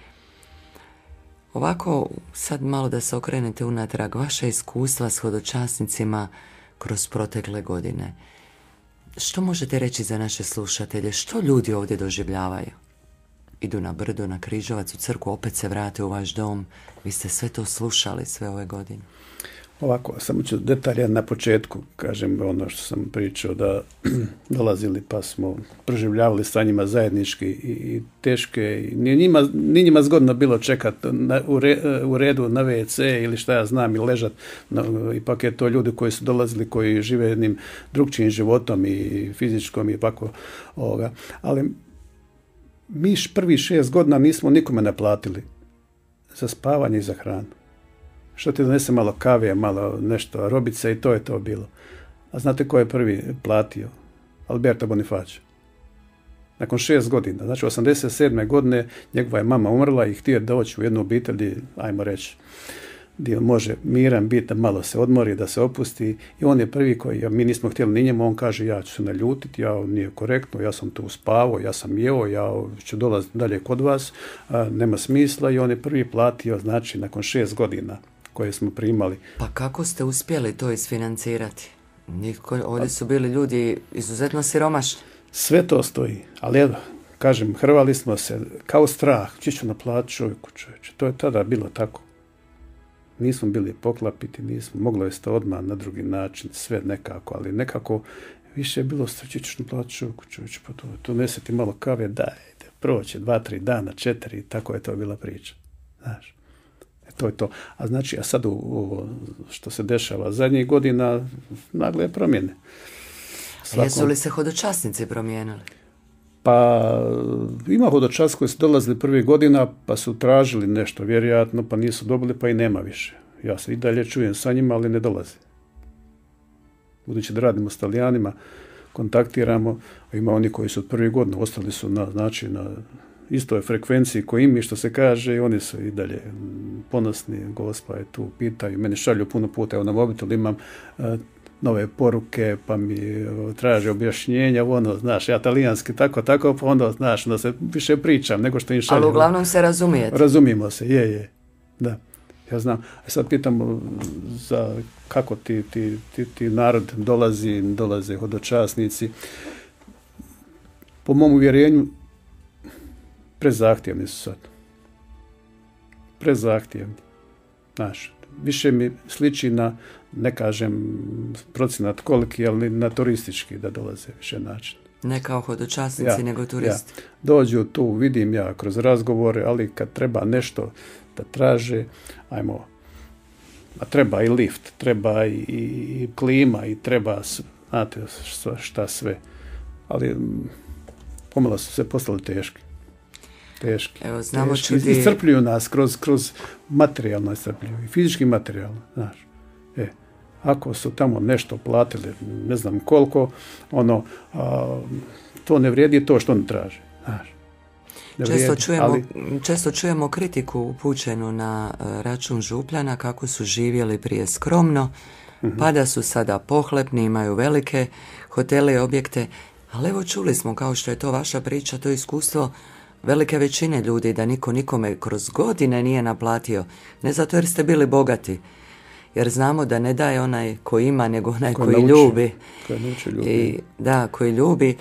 Ovako, sad malo da se okrenete unatrag, vaša iskustva s hodočasnicima kroz protekle godine. Što možete reći za naše slušatelje? Što ljudi ovdje doživljavaju? Idu na brdo, na Križevac, u crkvu, opet se vrate u vaš dom. Vi ste sve to slušali sve ove godine. Ovako, samo ću detalje na početku, kažem ono što sam pričao, da dolazili pa smo proživljavali sa njima zajednički i teške. I nije njima zgodno bilo čekati u redu na WC ili šta ja znam i ležati. Ipak je to ljudi koji su dolazili, koji žive jednim drugčijim životom i fizičkom i ovako ovoga. Ali mi prvih 6 godina nismo nikome naplatili za spavanje i za hranu. Što ti donese malo kave, malo nešto robice i to je to bilo. A znate ko je prvi platio? Alberto Bonifacio. Nakon 6 godina, znači 87. godine njegova je mama umrla i htio doći u jednu obitelj gdje, ajmo reći, gdje može miran biti, da malo se odmori, da se opusti. I on je prvi koji, mi nismo htjeli ni njemu, on kaže ja ću se naljutiti, nije korektno, ja sam tu spavao, ja sam jeo, ja ću dolaziti dalje kod vas, nema smisla i on je prvi platio, znači nakon 6 godina koje smo primali. Pa kako ste uspjeli to isfinancirati? Ovdje su bili ljudi izuzetno siromašni. Sve to stoji, ali evo, kažem, hrvali smo se kao strah, ću naplatiti čovjeku, čovječe. To je tada bilo tako. Nismo bili poklapiti, moglo je to odmah na drugi način, sve nekako, ali nekako Više je bilo stračično plaću čovječ, pa to neseti malo kave, dajte, proće 2-3 dana, 4, i tako je to bila priča. Znaš, to je to. A sad što se dešava zadnjih godina, nagle promjene. Jesu li se hodočasnici promijenili? Pa ima hodočasnici koji su dolazili prvih godina, pa su tražili nešto, vjerojatno, pa nisu dobili, pa i nema više. Ja se i dalje čujem sa njima, ali ne dolazi. Budući da radimo s Talijanima, kontaktiramo, a ima oni koji su od prvih godina, ostali su na istoj frekvenciji koji mi, što se kaže, i oni su i dalje ponosni. Gospa je tu, pitaju, meni šalju puno puta, evo na mobitel imam nove poruke, pa mi traže objašnjenja, znaš, ja talijanski tako, pa znaš, da se više pričam nego što im šaljem. Ali uglavnom se razumijete. Razumijemo se, je, da. Ja znam. A sad pitam kako ti narod dolaze hodočasnici. Po mom uvjerenju, prezahtjevni su sad. Prezahtjevni. Znaš, više mi sliči na, ne kažem procenat koliki, ali na turistički da dolaze više način. Ne kao hodočasnici, nego turisti. Ja. Dođu tu, vidim ja kroz razgovore, ali kad treba nešto da traže, a treba i lift, treba i klima, i treba, znate, šta sve. Ali pomalo su se postali teški. Evo, znamo Iscrpljuju nas kroz materijalno iscrpljuju, i fizički materijalno, znaš. Ako su tamo nešto platili, ne znam koliko, to ne vrijedi to što oni traže, znaš. Često čujemo kritiku upućenu na račun Župljana, kako su živjeli prije skromno, pa da su sada pohlepni, imaju velike hotele i objekte, ali evo čuli smo, kao što je to vaša priča, to iskustvo velike većine ljudi, da niko nikome kroz godine nije naplatio, ne zato jer ste bili bogati, jer znamo da ne daje onaj koji ima, nego onaj koji ljubi. Koji ljubi.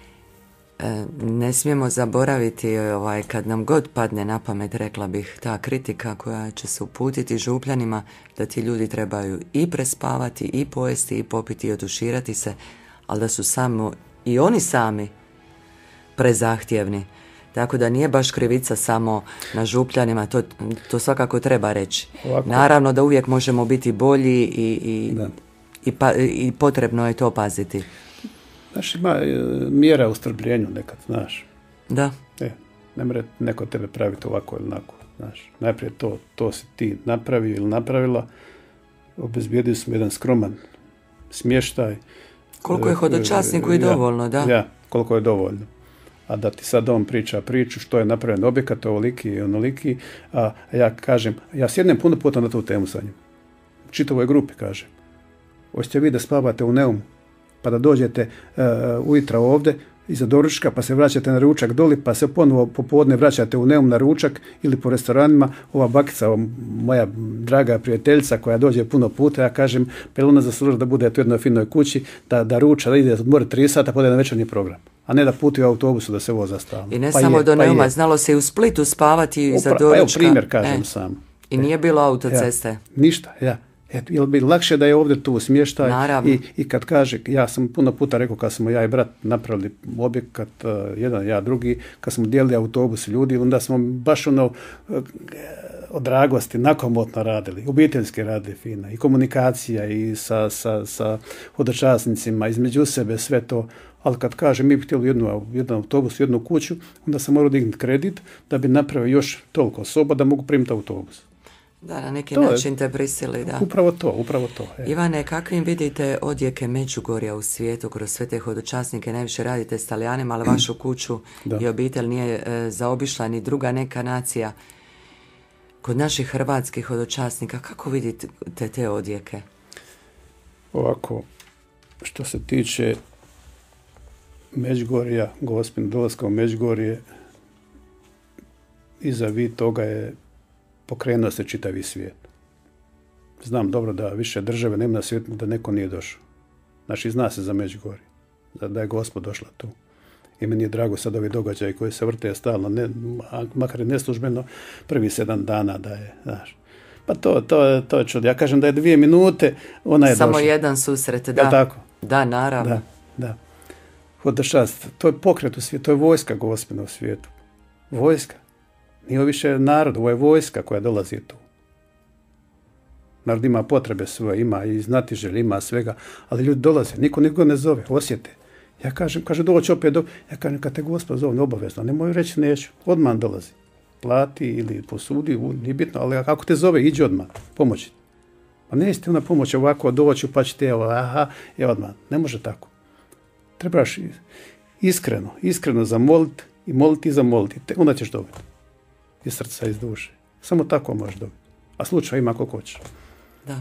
Ne smijemo zaboraviti, kad nam god padne na pamet, rekla bih, ta kritika koja će se uputiti Župljanima, da ti ljudi trebaju i prespavati, i pojesti, i popiti, i oduširati se, ali da su samo i oni sami prezahtjevni. Tako da nije baš krivica samo na Župljanima, to svakako treba reći. Ovako. Naravno da uvijek možemo biti bolji i potrebno je to paziti. Znaš, ima mjera u strpljenju nekad, znaš. Da. Ne mre neko tebe praviti ovako ili onako, znaš. Najprije to si ti napravio ili napravila, obezbijedili smo jedan skroman smještaj. Koliko je hodočasniku i dovoljno, da. Ja, koliko je dovoljno. A da ti sad on priča priču što je napravljen objekat, ovoliki i onoliki, a ja kažem, ja sjednem puno puta na tu temu sa njim. U čitavoj grupi kažem. Hoćete vi da spavate u Neumu, pa da dođete ujutro ovdje iza doručka, pa se vraćate na ručak doli, pa se ponovo popodne vraćate u Neum na ručak ili po restoranima. Ova bakica, moja draga prijateljica koja dođe puno puta, ja kažem, pa ona zaslužila da bude u jednoj finoj kući, da ruča, da ide odmori 3 sata, pa da je na večernji program. A ne da putuje u autobusu, da se voza stalno. I ne samo do Neuma, znalo se i u Splitu spavati iza doručka. Pa evo primjer kažem sam. I nije bilo autoceste. Ništa, jel bi lakše da je ovdje tu smještaj. I kad kaže, ja sam puno puta rekao kad smo ja i brat napravili objekat, jedan, ja, drugi, kad smo dijelili autobus ljudi, onda smo baš od dragosti, nakomotno radili, obiteljski radili fina, i komunikacija i sa hodočasnicima, između sebe, sve to. Ali kad kaže mi bi htjeli jedan autobus, jednu kuću, onda sam morao dignuti kredit da bi napravio još toliko soba da mogu primiti autobus. Da, na neki način te prisili, da. Upravo to. Ivane, kakvim vidite odjeke Međugorja u svijetu kroz sve te hodočasnike? Najviše radite s Talijanima, ali vašu kuću i obitelj nije zaobišla ni druga neka nacija. Kod naših hrvatskih hodočasnika, kako vidite te odjeke? Ovako, što se tiče Međugorja, Gospin dolaska u Međugorje, iza toga je pokrenuo se čitavi svijet. Znam dobro da više države nema na svijetu da neko nije došao. Znači, zna se za Međugorje, da je Gospod došla tu. I meni je drago sad ovi događaji koji se vrte stalno, makar i neslužbeno, prvi 7 dana da je, znaš. Pa to je čudo. Ja kažem da je 2 minute, ona je samo došla. Jedan susret, da. Ja tako? Da, naravno. Da. Hodočast, to je pokret u svijetu, to je vojska Gospina u svijetu. Vojska. Nije ovo više narod, ovo je vojska koja dolazi tu. Narod ima potrebe svoje, ima i znatiželje, ima svega, ali ljudi dolaze, niko ne zove, osjete. Ja kažem, kaže doći opet, ja kažem, kad te Gospod zove, obavezno, nemoj reći neću, odmah dolazi. Plati ili posudi, nije bitno, ali ako te zove, iđi odmah, pomoći. Pa nećete ona pomoć ovako doći, pa ćete, evo, odmah. Ne može tako. Trebaš iskreno zamoliti i moliti i zamoliti. Onda ćeš dobiti. Iz srca, iz duše. Samo tako možeš dobiti. A slučaj ima koliko hoćeš. Da.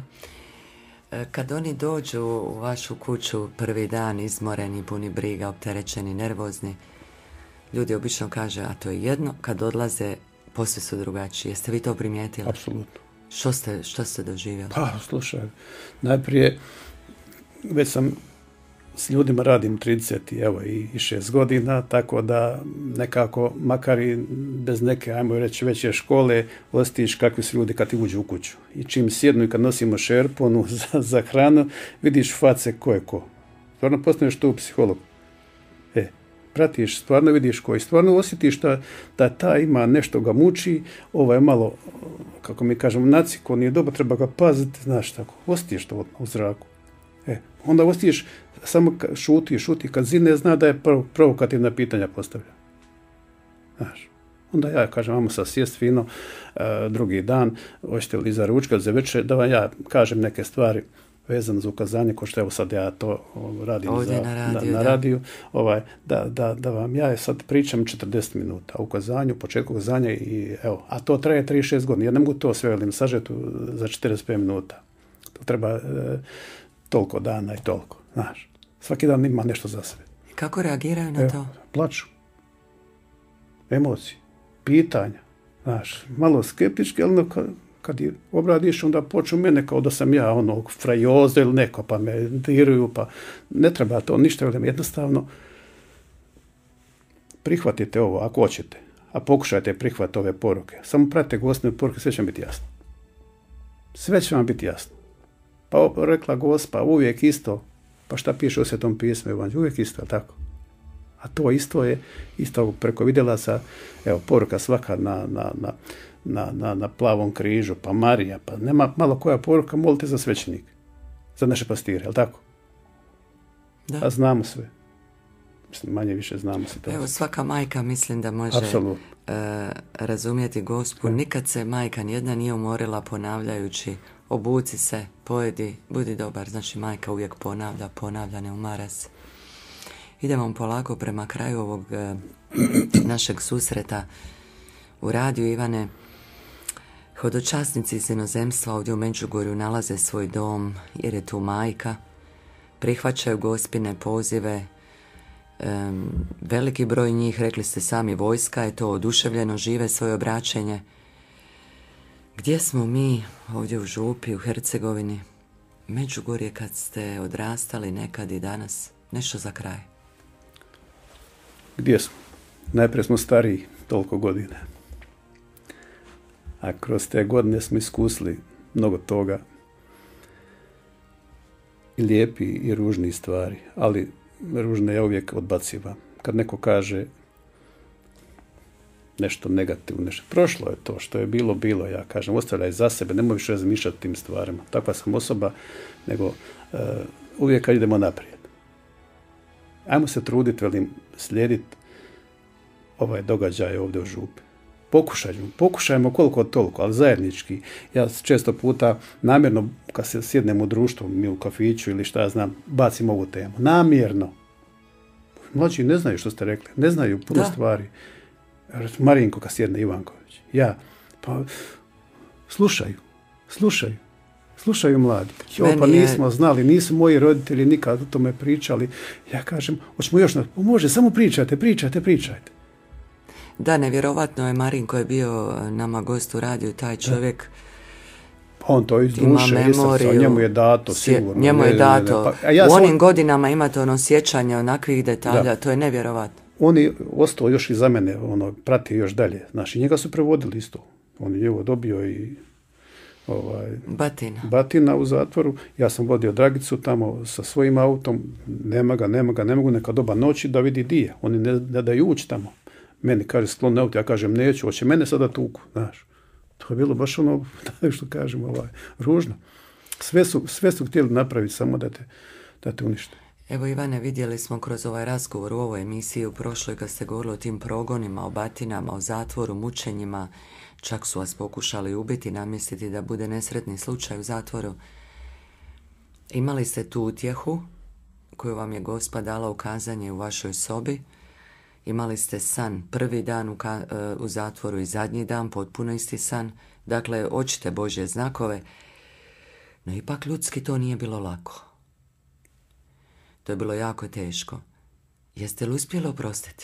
Kad oni dođu u vašu kuću prvi dan, izmoreni, puni briga, opterećeni, nervozni, ljudi obično kaže, a to je jedno, kad odlaze, posve su drugačiji. Jeste vi to primijetili? Apsolutno. Što ste doživjeli? Pa, slušaj, najprije, već sam s ljudima radim 36 godina, tako da nekako, makar i bez neke, ajmo reći, veće škole, osjetiš kakvi su ljudi kad ti uđu u kuću. I čim sjednu i kad nosimo šerponu za hranu, vidiš face ko je ko. Stvarno postaneš tu psiholog. Pratiš, stvarno vidiš koji, stvarno osjetiš da ta ima nešto ga muči, ovo je malo, kako mi kažemo, naciko, nije dobro, treba ga paziti, znaš tako, osjetiš to odmah u zraku. Onda osjetiš, samo šuti, kad zine zna da je provokativna pitanja postavlja. Znaš, onda ja kažem, vamo sad sjest fino, drugi dan, hoćete li za ručak, za večer, da vam ja kažem neke stvari vezano za ukazanje, ko što evo sad ja to radim na radiju, da vam ja sad pričam 40 minuta o ukazanju, početku ukazanja i evo, a to traje 36 godina. Ja ne mogu to sve velim sažeti za 45 minuta. To treba toliko dana i toliko, znaš. Svaki dan ima nešto za sebe. Kako reagiraju na to? Plaču. Emocije, pitanja, znaš, malo skeptički, ali kad je obradiš, onda počnu mene kao da sam ja frajoza ili neko, pa me diruju, pa ne treba to ništa, jednostavno prihvatite ovo ako hoćete, a pokušajte prihvatiti ove poruke. Samo pratite Gospine poruke, sve će vam biti jasno. Sve će vam biti jasno. Pa rekla Gospa, uvijek isto, pa šta piše u Svetom pismu, uvijek isto, tako. A to isto je, isto preko vidjelaca, evo, poruka svaka na plavom križu, pa Marija, pa nema malo koja poruka, molite za svećenik, za naše pastire, jel tako? Da. A znamo sve. Mislim, manje više znamo se to. Evo, svaka majka mislim da može razumjeti Gospu. Nikad se majka nijedna nije umorila ponavljajući obuci se, pojedi, budi dobar. Znači majka uvijek ponavlja, ne umara se. Idemo polako prema kraju ovog našeg susreta u radiju, Ivane. Hodočasnici iz inozemstva ovdje u Međugorju nalaze svoj dom jer je tu majka. Prihvaćaju Gospine pozive. Veliki broj njih, rekli ste sami, vojska je to, oduševljeno žive svoje obraćenje. Gdje smo mi ovdje u Župi, u Hercegovini? Međugorje kad ste odrastali nekad i danas? Nešto za kraj. Gdje smo? Najprije smo stariji toliko godina. A kroz te godine smo iskusili mnogo toga. I lijepi i ružni stvari. Ali ružne ja uvijek odbacivam. Kad neko kaže nešto negativno, nešto. Prošlo je to, što je bilo, ja kažem, ostavljaj za sebe, nemoj više razmišljati tim stvarima. Takva sam osoba, nego uvijek kad idemo naprijed. Ajmo se truditi, slijediti ovaj događaj ovdje u Župi. Pokušajmo koliko toliko, ali zajednički. Ja često puta namjerno, kad se sjednem u društvu, mi u kafiću ili šta ja znam, bacim ovu temu. Namjerno. Mlađi ne znaju što ste rekli, ne znaju puno stvari. Marinko kad sjedne, Ivanković. Ja, pa slušaju mladi. Pa nismo znali, nisu moji roditelji nikad o tome pričali. Ja kažem, hoćemo još, može, samo pričajte. Da, nevjerovatno je, Marinko je bio nama gost u radiju, taj čovjek on to iz duše i srca, njemu je dato sigurno. Njemu je dato. U onim godinama imate sjećanje onakvih detalja, to je nevjerovatno. On je ostao još i za mene, pratio još dalje. Znači, njega su prevodili isto. On je ovo dobio i Batina u zatvoru. Ja sam vodio Dragicu tamo sa svojim autom. Nema ga, ne mogu neka doba noći da vidi di je. Oni ne daju ući tamo. Meni kaže sklon auto, ja kažem neću, hoće mene sada tuku, znaš. To je bilo baš ono, što kažem, ružno. Sve su htjeli napraviti samo da te unište. Evo Ivane, vidjeli smo kroz ovaj razgovor u ovoj emisiji u prošloj kad ste govorili o tim progonima, o batinama, o zatvoru, mučenjima, čak su vas pokušali ubiti, namjestiti da bude nesretni slučaj u zatvoru. Imali ste tu utjehu koju vam je Gospa dala u kazanje u vašoj sobi. Imali ste san prvi dan u zatvoru i zadnji dan, potpuno isti san. Dakle, očite Božje znakove. No ipak ljudski to nije bilo lako. To je bilo jako teško. Jeste li uspjeli oprostiti?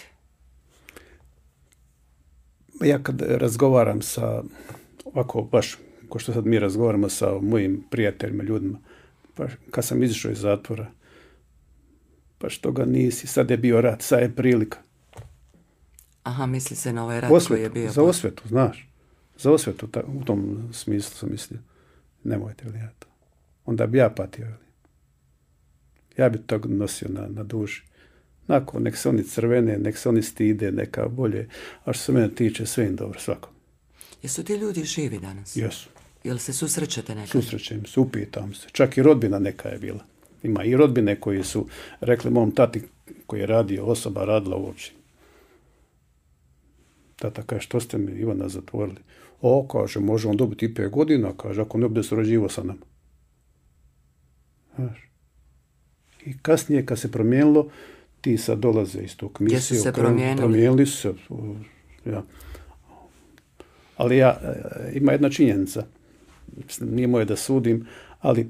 Ja kad razgovaram sa, ovako baš, ko što sad mi razgovaramo sa mojim prijateljima, ljudima, pa kad sam izišao iz zatvora, pa što ga nisi, sad je bio rat, sad je prilika. Aha, misli se na ovaj rat koji je bio. Za osvetu, znaš. Za osvetu, u tom smislu sam mislio. Nemojte li ja to. Onda bi ja patio. Ja bi to nosio na duši. Nakon, nek se oni crvene, nek se oni stide, neka bolje. A što se mene tiče, sve im dobro, svakom. Jesu ti ljudi živi danas? Jesu. Jel se susrećete nekad? Susrećem se, upitam se. Čak i rodbina neka je bila. Ima i rodbine koji su rekli mom tati koji je radio, osoba radila uopće. Tata kaže, što ste mi Ivana zatvorili? Kaže, može on dobiti i 5 godina, kaže, ako ne bude surađivao sa nama. Znaš. I kasnije, kad se promijenilo, ti sad dolaze iz tog misije. Gdje su se promijenili? Promijenili su se. Ja. Ali ima jedna činjenica. Nije moje da sudim, ali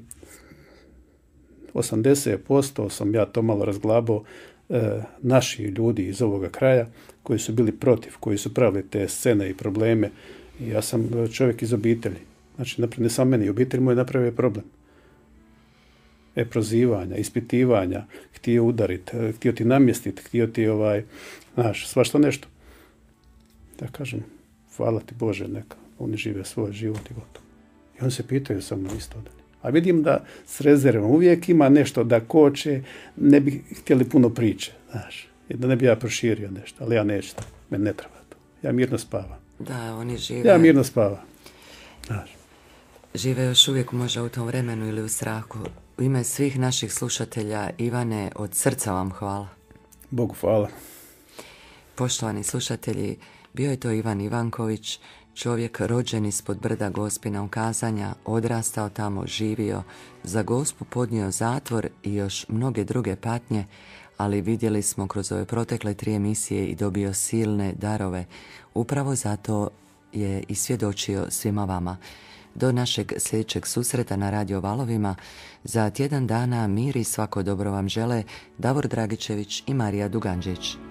80% sam ja to malo razglabao, naši ljudi iz ovoga kraja koji su bili protiv, koji su pravili te scene i probleme. I ja sam čovjek iz obitelji. Znači, ne samo meni, obitelj moj napravio problem. Prozivanja, ispitivanja, htio udariti, htio ti namjestiti, htio ti svašta nešto. Da kažem, hvala ti Bože, neka oni žive svoj život i gotovo. I oni se pitaju samo isto dalje. A vidim da s rezervom uvijek ima nešto da koče, ne bi htjeli puno priče, znaš, da ne bi ja proširio nešto, ali ja neću, meni ne treba to. Ja mirno spavam. Da, oni žive. Ja mirno spavam, znaš. Žive još uvijek možda u tom vremenu ili u strahu. U ime svih naših slušatelja, Ivane, od srca vam hvala. Bogu hvala. Poštovani slušatelji, bio je to Ivan Ivanković, čovjek rođen ispod brda Gospina u Kazanja, odrastao tamo, živio, za Gospu podnio zatvor i još mnoge druge patnje, ali vidjeli smo kroz ove protekle 3 emisije i dobio silne darove. Upravo zato je i svjedočio svima vama. Do našeg sljedećeg susreta na Radio Valovima za tjedan dana mir i svako dobro vam žele Davor Dragičević i Marija Duganđić.